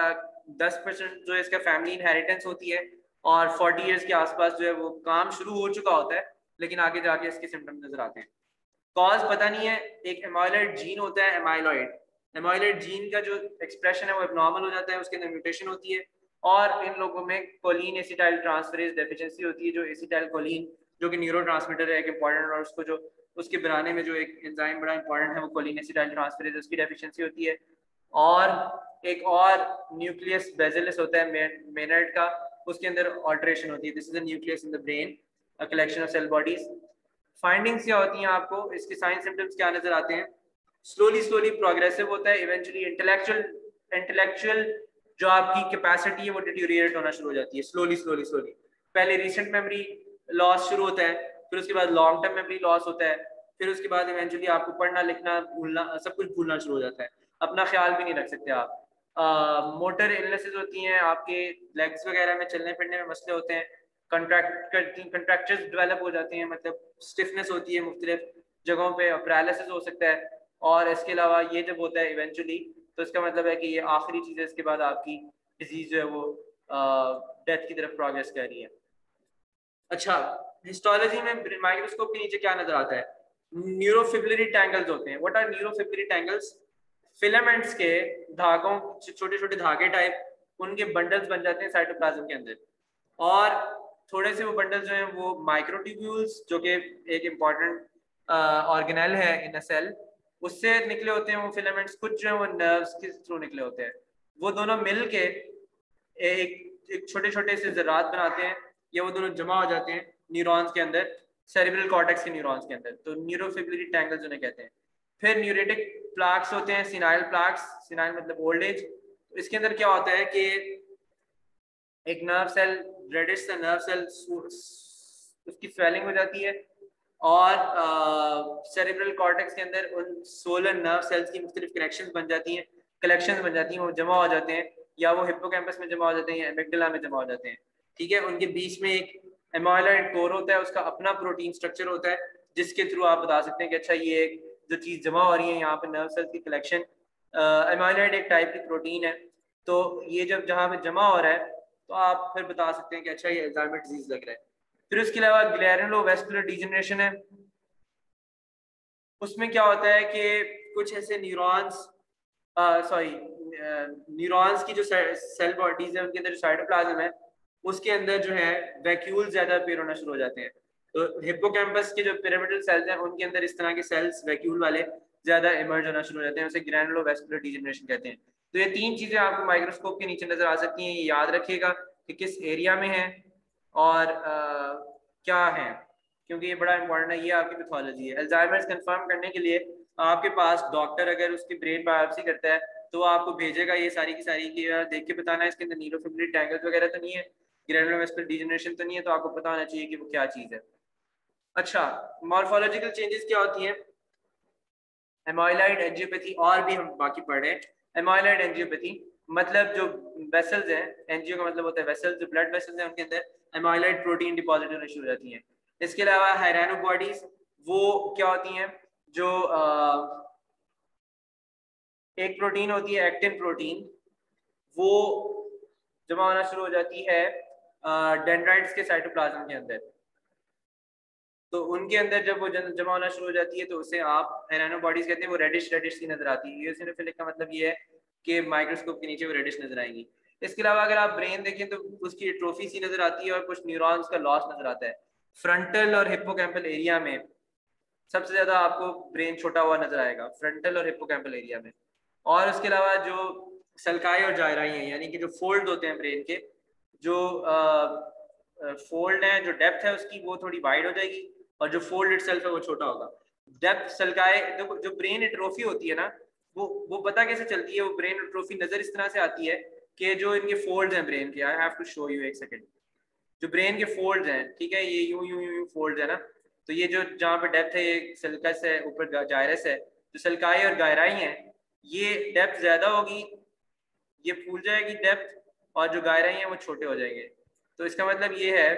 10% जो है इसका फैमिली इनहेरिटेंस होती है, और 40 ईयर्स के आसपास जो है वो काम शुरू हो चुका होता है, लेकिन आगे जाके इसके सिम्टम्स नजर आते हैं। कॉज पता नहीं है। एक एमाइलॉइड जीन होता है, एमाइलॉइड जीन का जो एक्सप्रेशन है वो एबनॉर्मल हो जाता है, उसके अंदर म्यूटेशन होती है, और इन लोगों में कोलिन एसिटाइल ट्रांसफरेज डेफिशिएंसी होती है। जो एसिटाइल कोलिन, जो कि न्यूरोट्रांसमीटर है एक इंपॉर्टेंट, और उसको जो उसके बनाने में जो एक एंजाइम बड़ा इंपॉर्टेंट है वो कोलिन एसिटाइल ट्रांसफरेज, उसकी डेफिशिएंसी होती है। और एक और न्यूक्लियस बेसिलस होता है मेनर्ड का, उसके अंदर ऑल्टरेशन होती है। This is a nucleus in the brain, a collection of cell bodies. Findings क्या होती हैं आपको, इसके साइन सिम्टम्स क्या नजर आते हैं? स्लोली स्लोली प्रोग्रेसिव होता है, इवेंचुअली इंटेलेक्चुअल जो आपकी कैपेसिटी है वो डिटेरियोरेट होना शुरू हो जाती है, स्लोली स्लोली स्लोली। पहले रिसेंट मेमोरी लॉस शुरू होता है, फिर उसके बाद लॉन्ग टर्म मेमोरी लॉस होता है, फिर उसके बाद इवेंचुअली आपको पढ़ना लिखना भूलना सब कुछ भूलना शुरू हो जाता है, अपना ख्याल भी नहीं रख सकते आप। मोटर इलनेसेस होती हैं, आपके लेग्स वगैरह में चलने फिरने में मसले होते हैं। कंट्रैक्चर्स डेवलप हो जाते हैं, मतलब स्टिफनेस होती है मुख्तलिफ जगहों पे, पैरालिसिस हो सकता है। और इसके अलावा ये जब होता है इवेंचुअली, तो इसका मतलब है कि ये आखिरी चीज़ है, इसके बाद आपकी डिजीज जो है वो डेथ की तरफ प्रोग्रेस कर रही है। अच्छा, हिस्टोलॉजी में माइक्रोस्कोप के नीचे क्या नजर आता है? न्यूरोफिब्रिलरी टैंगल्स होते हैं। What are neurofibrillary tangles? Filaments के धागों, छोटे छोटे धागे टाइप, उनके बंडल्स बन जाते हैं साइटोप्लाज्म के अंदर, और थोड़े से वो बंडल्स जो हैं वो माइक्रोट्यूब्यूल्स, जो कि एक इम्पॉर्टेंट ऑर्गेनेल है इन अ सेल, उससे निकले होते हैं वो फिलामेंट्स। कुछ जो है वो नर्व्स के थ्रू निकले होते हैं। वो दोनों मिल के एक एक छोटे छोटे से ज़रात बनाते हैं, या वो दोनों जमा हो जाते हैं न्यूरॉन्स के अंदर, सेरिब्रल कॉर्टेक्स के न्यूरॉन्स के अंदर, तो न्यूरोफिब्रिलरी टैंगल्स उन्हें कहते हैं। फिर न्यूरेटिक प्लाक्स होते हैं, सिनाइल प्लाक्स, सिनाइल मतलब ओल्ड एज। तो इसके अंदर क्या होता है कि एक नर्व सेल, रेडिश सा नर्व सेल, उसकी स्वेलिंग हो जाती है, और सेरेब्रल कॉर्टेक्स के अंदर उन 16 नर्व सेल्स की मुख्तलिफ कलेक्शंस बन जाती हैं, वो जमा हो जाते हैं, या वो हिप्पोकैम्पस में जमा हो जाते हैं, या एमिग्डाला में जमा हो जाते हैं। ठीक है, उनके बीच में एक एमाइलॉइड कोर होता है, उसका अपना प्रोटीन स्ट्रक्चर होता है, जिसके थ्रू आप बता सकते हैं कि अच्छा ये एक जो चीज़ जमा हो रही है यहाँ पे नर्व सेल्स की कलेक्शन, एमाइलॉइड एक टाइप की प्रोटीन है, तो ये जब जहाँ पे जमा हो रहा है तो आप फिर बता सकते हैं कि अच्छा ये अल्जाइमर डिजीज लग रहा है। फिर उसके अलावा ग्लैमेरुलोवैस्कुलर डीजनरेशन है। उसमें क्या होता है कि कुछ ऐसे न्यूरॉन्स न्यूरॉन्स की जो सेल बॉडीज है उनके अंदर जो साइटोप्लाज्म है उसके अंदर जो है वैक्यूल ज्यादा अपीयर होना शुरू हो जाते हैं। तो हिप्पोकैम्पस के जो पिरामिडल सेल्स हैं उनके अंदर इस तरह के सेल्स वैक्यूल वाले ज्यादा इमर्ज होना शुरू हो जाते हैं, उसे ग्रैनुलोवैस्कुलर डीजनरेशन कहते हैं। तो ये तीन चीजें आपको माइक्रोस्कोप के नीचे नजर आ सकती हैं, ये याद रखिएगा कि किस एरिया में है और क्या है, क्योंकि ये बड़ा इंपॉर्टेंट है, ये आपकी पैथोलॉजी है। अल्जाइमर्स कंफर्म करने के लिए आपके पास डॉक्टर अगर उसकी ब्रेन बायोप्सी करता है तो आपको भेजेगा ये सारी की सारी कि यार देख के बताना है इसके अंदर न्यूरोफिब्रिल टैंगल्स वगैरह तो नहीं है, ग्रैनुलोवैस्कुलर डीजनरेशन तो नहीं है, तो आपको पता होना चाहिए कि वो क्या चीज है। अच्छा, मॉर्फोलॉजिकल चेंजेस क्या होती हैं? एमाइलॉइड एंजियोपैथी, और भी हम बाकी पढ़ रहे हैं। एमाइलॉइड एंजियोपैथी मतलब जो वेसल्स हैं, एंजियो का मतलब होता है वेसल्स, जो ब्लड वेसल्स हैं उनके अंदर एमाइलॉइड प्रोटीन डिपॉजिट होने शुरू हो जाती हैं। इसके अलावा हायरानो बॉडीज, वो क्या होती हैं? जो एक प्रोटीन होती है एक्टिन प्रोटीन, वो जमा होना शुरू हो जाती है डेंड्राइट्स के साइटोप्लाज्म के अंदर। तो उनके अंदर जब वो जमा होना शुरू हो जाती है तो उसे आप एनानो बॉडीज कहते हैं। वो रेडिश रेडिश सी नजर आती है। यूसिनोफिलिक का मतलब ये है कि माइक्रोस्कोप के नीचे वो रेडिश नजर आएंगी। इसके अलावा अगर आप ब्रेन देखें तो उसकी एट्रोफी सी नजर आती है और कुछ न्यूरॉन्स का लॉस नजर आता है। फ्रंटल और हिप्पोकैम्पल एरिया में सबसे ज्यादा आपको ब्रेन छोटा हुआ नजर आएगा, फ्रंटल और हिप्पोकैम्पल एरिया में। और उसके अलावा जो सल्काई और जायराई हैं, यानी कि जो फोल्ड होते हैं ब्रेन के, जो फोल्ड है, जो डेप्थ है उसकी वो थोड़ी वाइड हो जाएगी और जो फोल्ड इटसेल्फ है वो छोटा होगा। डेप्थ सल्काई, देखो जो ब्रेन एट्रोफी होती है ना, वो पता कैसे चलती है? वो ब्रेन एट्रोफी नजर इस तरह से आती है कि जो इनके फोल्ड्स हैं ब्रेन के, I have to show you, एक सेकंड। जो ब्रेन के फोल्ड्स हैं, ठीक है, ये यूं यूं यूं फोल्ड्स है ना, तो ये जो जहाँ पे डेप्थ है, ये सल्कस है, ऊपर जायरस है, जो सल्काई और गायराई है, ये डेप्थ ज्यादा होगी, ये फूल जाएगी डेप्थ, और जो गायराई है वो छोटे हो जाएंगे। तो इसका मतलब ये है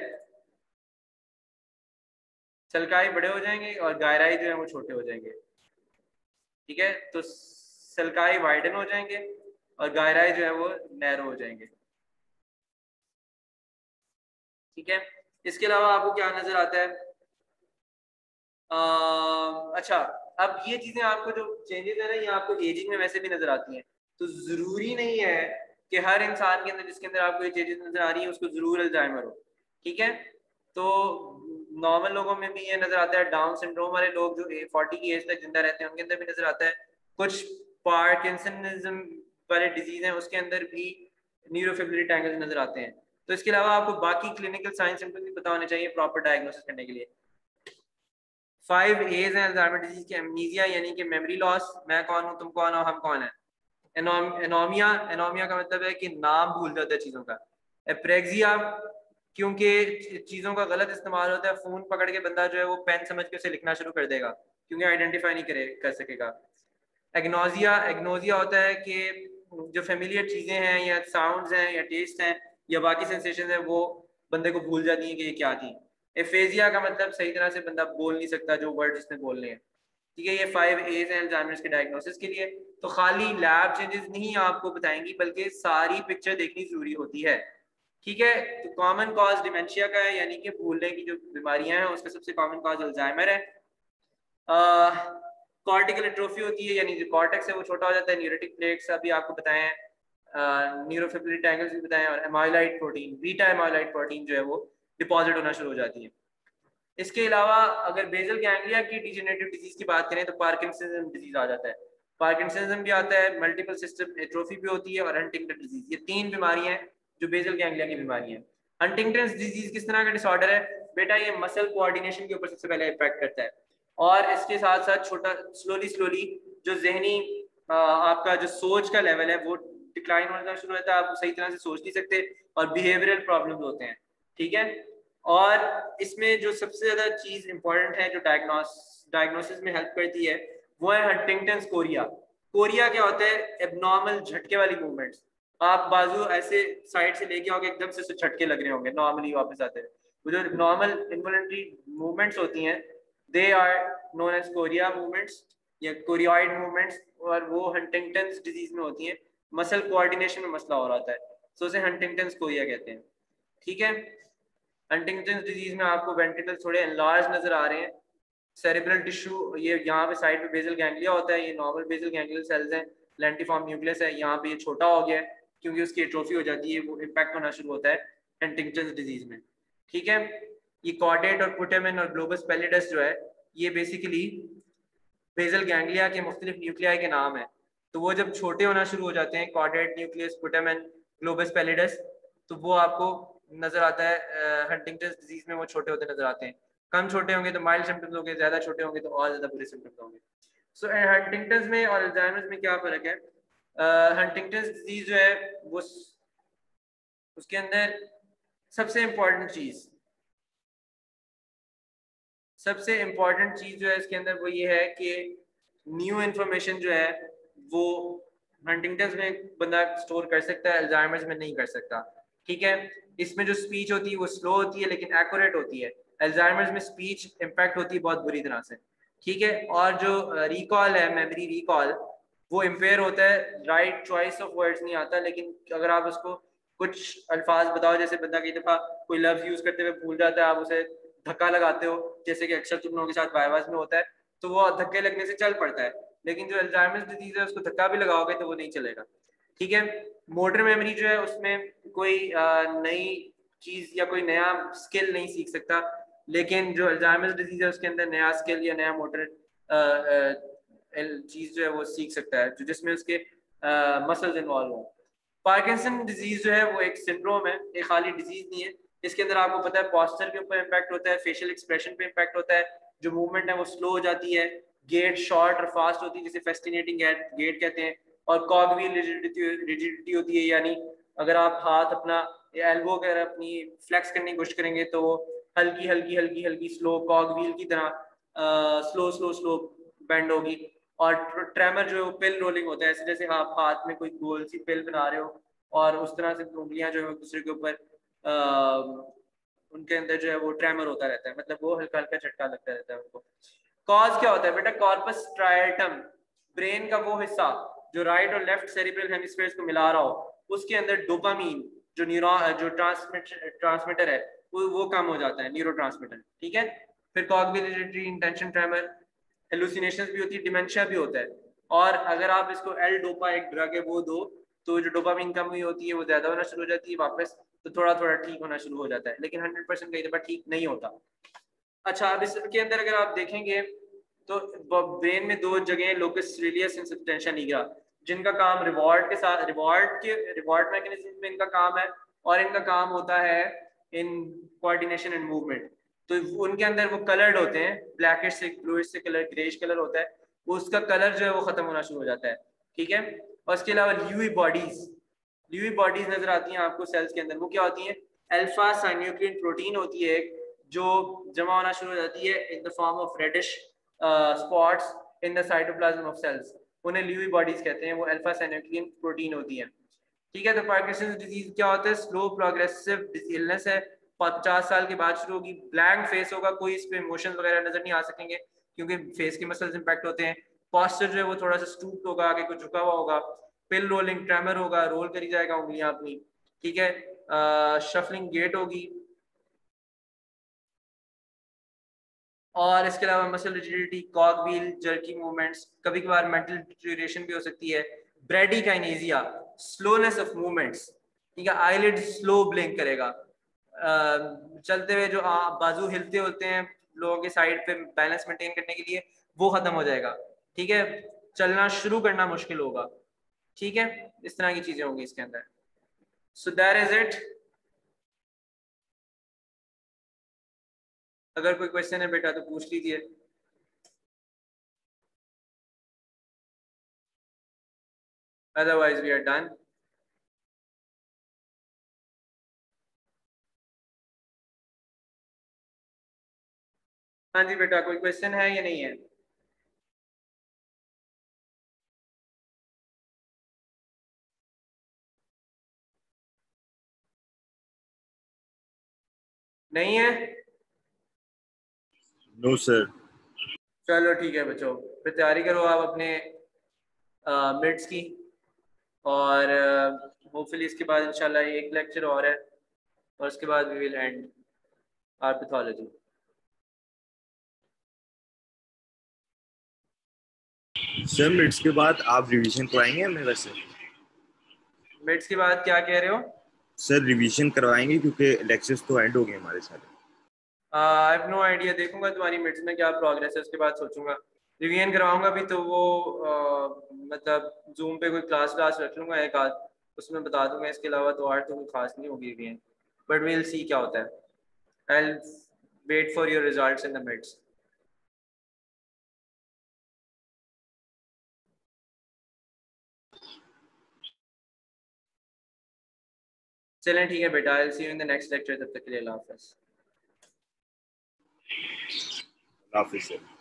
सल्काई बड़े हो जाएंगे और गायराई जो है वो छोटे हो जाएंगे। ठीक है, तो सल्काई वाइडन हो जाएंगे और गायराई जो है वो नैरो हो जाएंगे। ठीक है, इसके अलावा आपको क्या नजर आता है? अच्छा, अब ये चीजें आपको जो चेंजेस है ना, ये आपको एजिंग में वैसे भी नजर आती हैं। तो जरूरी नहीं है कि हर इंसान के अंदर जिसके अंदर आपको ये चेंजेस नजर आ रही है उसको जरूर अल्जाइमर हो। ठीक है, तो नॉर्मल लोगों में भी ये नजर आता है, डाउन सिंड्रोम वाले लोग जो 40 की एज तक जिंदा रहते हैं उनके अंदर भी नजर आता है। कुछ पार्किंसनिज्म वाले डिजीज हैं उसके अंदर भी न्यूरोफिब्रिल टैंगल्स नजर आते हैं। तो इसके अलावा आपको बाकी क्लिनिकल साइंस सिम्टम्स भी पता होने चाहिए प्रॉपर डायग्नोसिस करने के लिए। 5 एज हैं अल्जाइमर डिजीज की। एमनीजिया यानी कि मेमोरी लॉस, मैं कौन हूँ, तुम कौन हो, हम कौन है। एनोमिया, एनोमिया का मतलब है कि नाम भूल जाता है चीजों का। एप्रेक्सिया, क्योंकि चीजों का गलत इस्तेमाल होता है, फोन पकड़ के बंदा जो है वो पेन समझ के उसे लिखना शुरू कर देगा क्योंकि आइडेंटिफाई नहीं कर सकेगा। एग्नोजिया, एग्नोजिया होता है कि जो फेमिलियर चीजें हैं या साउंड्स हैं या टेस्ट हैं या बाकी सेंसेशन हैं वो बंदे को भूल जाती हैं कि ये क्या थी। एफेजिया का मतलब सही तरह से बंदा बोल नहीं सकता जो वर्ड जिसने बोलने हैं। ठीक है, ये 5 एज हैं अल्जाइमर्स के डायग्नोसिस के लिए। तो खाली लैब चेंजेस नहीं आपको बताएंगी बल्कि सारी पिक्चर देखनी जरूरी होती है। ठीक है, तो कॉमन कॉज डिमेंशिया का है, यानी कि भूलने की जो बीमारियां हैं उसका सबसे कॉमन कॉज अल्जाइमर है। कॉर्टिकल एट्रोफी होती है, यानी जो कॉर्टेक्स है वो छोटा हो जाता है। न्यूरोटिक प्लेक्स अभी आपको बताए हैं, न्यूरोफिब्रिल टैंगल्स भी बताए हैं, और amyloid protein, beta amyloid protein जो है वो डिपॉजिट होना शुरू हो जाती है। इसके अलावा अगर बेजल गैंग्लिया की डिजेनरेटिव डिजीज की बात करें तो पार्किंसनिज्म डिजीज आ जाता है। पार्किंसनिज्म भी आता है, मल्टीपल सिस्टम एट्रोफी भी होती है, और हंटिंगटन डिजीज, ये तीन बीमारियां हैं जो बेजल गैंग्लिया की बीमारी है। हंटिंगटन डिजीज किस तरह का डिसऑर्डर है बेटा? ये मसल कोऑर्डिनेशन के ऊपर सबसे पहले इफेक्ट करता है, और इसके साथ साथ छोटा स्लोली स्लोली जो जहनी आपका जो सोच का लेवल है वो डिक्लाइन होना शुरू होता है, आप सही तरह से सोच नहीं सकते, और बिहेवियरल प्रॉब्लम्स होते हैं। ठीक है, और इसमें जो सबसे ज्यादा चीज इंपॉर्टेंट है जो डायग्नोसिस में हेल्प करती है वो है हंटिंगटन कोरिया। कोरिया क्या होता है? एबनॉर्मल झटके वाली मूवमेंट्स। आप बाजू ऐसे साइड से लेके आओगे, एकदम से झटके लग रहे होंगे, नॉर्मली वापस आते हैं। वो जो नॉर्मल इनवॉलंटरी मूवमेंट्स होती हैं they are known as chorea movements या कोरियोइड मूवमेंट्स, और वो हंटिंगटन डिजीज में होती हैं। मसल कोऑर्डिनेशन में मसला हो रहा है, सो उसे हंटिंगटन कोरिया कहते हैं। ठीक है, हंटिंगटन डिजीज में आपको वेंट्रिकल थोड़े एनलार्ज नजर आ रहे हैं, सेरेब्रल टिश्यू, ये यहाँ पे साइड पे बेसल गैंग्लिया होता है, ये नॉर्मल बेसल गैंग्लियल सेल्स हैं, लेंटिफॉर्म न्यूक्लियस है, यहाँ पे ये छोटा हो गया है क्योंकि उसकी एट्रोफी हो जाती है, वो इम्पैक्ट होना शुरू होता है हंटिंगटन डिजीज में। ठीक है, ये कॉर्डेट और पुटेमन और ग्लोबस पैलिडस जो है ये बेसिकली बेसल गैंग्लिया के मुख्तलिफ न्यूक्लियाई के नाम है। तो वो जब छोटे होना शुरू हो जाते हैं, caudate nucleus putamen globus pallidus, तो वो आपको नजर आता है हंटिंगटन डिजीज में वो छोटे होते नजर आते हैं। कम छोटे होंगे तो माइल्ड सिम्टम्स होंगे, ज्यादा छोटे होंगे तो और ज्यादा बुरे सिम्टम्स होंगे। सो हंटिंगटन में और अल्जाइमर्स में क्या फर्क है? हंटिंगटन डिजीज जो है वो उसके अंदर सबसे इम्पोर्टेंट चीज जो है इसके अंदर वो ये है कि न्यू इन्फॉर्मेशन जो है वो हंटिंगटन में बंदा स्टोर कर सकता है, अल्जाइमर्स में नहीं कर सकता। ठीक है, इसमें जो स्पीच होती है वो स्लो होती है लेकिन एक्यूरेट होती है, अल्जाइमर्स में स्पीच इम्पैक्ट होती है बहुत बुरी तरह से। ठीक है, और जो रिकॉल है, मेमोरी रिकॉल, वो इम्पेयर होता है, राइट चॉइस ऑफ वर्ड्स नहीं आता, लेकिन अगर आप उसको कुछ अल्फाज बताओ, जैसे बंदा कई दफा कोई लफ्ज यूज करते हुए भूल जाता है, आप उसे धक्का लगाते हो, जैसे कि अक्सर तुम लोगों के साथ वाइवास में होता है, तो वो धक्के लगने से चल पड़ता है। लेकिन जो अल्जाइमर्स डिजीज है उसको धक्का भी लगाओगे तो वो नहीं चलेगा। ठीक है, मोटर मेमोरी जो है उसमें कोई नई चीज या कोई नया स्किल नहीं सीख सकता, लेकिन जो अल्जाइमर्स डिजीज है उसके अंदर नया स्किल या नया मोटर चीज जो है वो सीख सकता है, जो जिसमें उसके मसल्स इन्वॉल्व हो। पार्किंसन डिजीज जो है वो एक सिंड्रोम है, एक खाली डिजीज नहीं है। इसके अंदर आपको पता है पॉस्चर के ऊपर इम्पैक्ट होता है, फेशियल एक्सप्रेशन पे इम्पैक्ट होता है, जो मूवमेंट है वो स्लो हो जाती है, गेट शॉर्ट और फास्ट होती है जिसे फेस्टिनेटिंग गेट कहते हैं, और कॉगव्हील रिजिडिटी होती है, यानी अगर आप हाथ अपना एल्बो अगर अपनी फ्लेक्स करने की कोशिश करेंगे तो वो हल्की हल्की हल्की हल्की स्लो कॉगव्हील की तरह स्लो स्लो स्लो बेंड होगी। और ट्रेमर जो है वो पिल रोलिंग होता है, ऐसे जैसे आप हाथ में कोई गोल सी पिल बना रहे हो और उस तरह से उंगलियां जो है दूसरे के ऊपर उनके अंदर जो है वो ट्रेमर होता रहता है, मतलब वो हल्का हल्का झटका लगता रहता है उनको। कॉज क्या होता है बेटा? कॉर्पस स्ट्राइटम, ब्रेन का वो हिस्सा जो राइट और लेफ्ट सेरिब्रल हेमिस्फीयर्स को मिला रहा हो, उसके अंदर डोपामीन जो न्यूरॉन जो ट्रांसमीटर है वो कम हो जाता है, न्यूरो ट्रांसमीटर। ठीक है, फिर कॉग्निटिव इंटेंशन ट्रेमर, हेलुसिनेशंस भी होती है, डिमेंशिया भी होता है। और अगर आप इसको एल डोपा एक ड्रग है वो दो, तो जो डोपामीन कम हुई होती है वो ज्यादा होना शुरू हो जाती है वापस, तो थोड़ा थोड़ा ठीक होना शुरू हो जाता है, लेकिन 100% कई दफा ठीक नहीं होता। अच्छा, अब इसके अंदर अगर आप देखेंगे तो ब्रेन में दो जगह locus radius and substantia nigra, जिनका काम रिवॉर्ड के साथ रिवॉर्ड मैकेनिज्म में इनका काम है, और इनका काम होता है इन कोऑर्डिनेशन एंड मूवमेंट। तो उनके अंदर वो कलर्ड होते हैं, ब्लैकिश से ब्लूइश से कलर ग्रेइश कलर होता है, वो उसका कलर जो है वो खत्म होना शुरू हो जाता है। ठीक है, और इसके अलावा ल्यूई बॉडीज नजर आती हैं आपको सेल्स के अंदर, वो क्या होती हैं? अल्फा साइन्यूक्लिन प्रोटीन होती है जो जमा होना शुरू हो जाती है in the form of reddish spots in the cytoplasm of cells, उन्हें ल्यूई बॉडीज कहते हैं, वो अल्फा साइन्यूक्लिन प्रोटीन होती है। ठीक है, तो पार्किंसंस डिजीज क्या होता है? स्लो प्रोग्रेसिव इलनेस है, 50 साल के बाद शुरू होगी, ब्लैंक फेस होगा, कोई इस पे इमोशंस वगैरह नजर नहीं आ सकेंगे क्योंकि फेस के मसल्स इंपैक्ट होते हैं। पॉस्चर जो है वो थोड़ा सा स्टूप्ड होगा, आगे कुछ झुका हुआ होगा, पिल रोलिंग ट्रेमर होगा, रोल करी जाएगा उंगलियां अपनी। ठीक है, शफलिंग गेट होगी, और इसके अलावा muscle rigidity, cog wheel jerky movements, कभी कभार मेंटल डिटेरियोरेशन भी हो सकती है, ब्रेडिकाइनेसिया, स्लोनेस ऑफ मूवमेंट्स। ठीक है, आईलिड स्लो ब्लिंक करेगा, चलते हुए जो बाजू हिलते होते हैं लोगों के साइड पे बैलेंस मेंटेन करने के लिए, वो खत्म हो जाएगा। ठीक है, चलना शुरू करना मुश्किल होगा। ठीक है, इस तरह की चीजें होंगी इसके अंदर। So that is it. अगर कोई क्वेश्चन है बेटा तो पूछ लीजिए, otherwise we are done। हाँ जी बेटा, कोई क्वेश्चन है या नहीं है? नहीं है? No sir. चलो ठीक है बच्चों, फिर तैयारी करो आप अपने मिड्स की, और होपफुली इसके बाद इंशाल्लाह एक लेक्चर और है, और उसके बाद we will end our pathology. Sir mids के बाद आप रिवीजन करवाएंगे हमें वैसे? मिड्स के बाद क्या कह रहे हो? सर रिवीजन करवाएंगे क्योंकि लेक्चर्स तो एंड हो गए हमारे सारे। आई हैव नो आइडिया, देखूंगा तुम्हारी मिड्स में क्या प्रोग्रेस है, उसके बाद सोचूंगा। रिवीजन करवाऊंगा भी तो वो मतलब जूम पे कोई क्लास रख लूंगा एक आध, उसमें बता दूंगा। इसके अलावा तो और तो कोई खास नहीं होगी revision, but we will see क्या होता है। I will wait for your results in the mids. चलें ठीक है बेटा, I will see you in the next lecture. तब तक के लिए अल्लाह हाफ़िज़। हाफिज सर।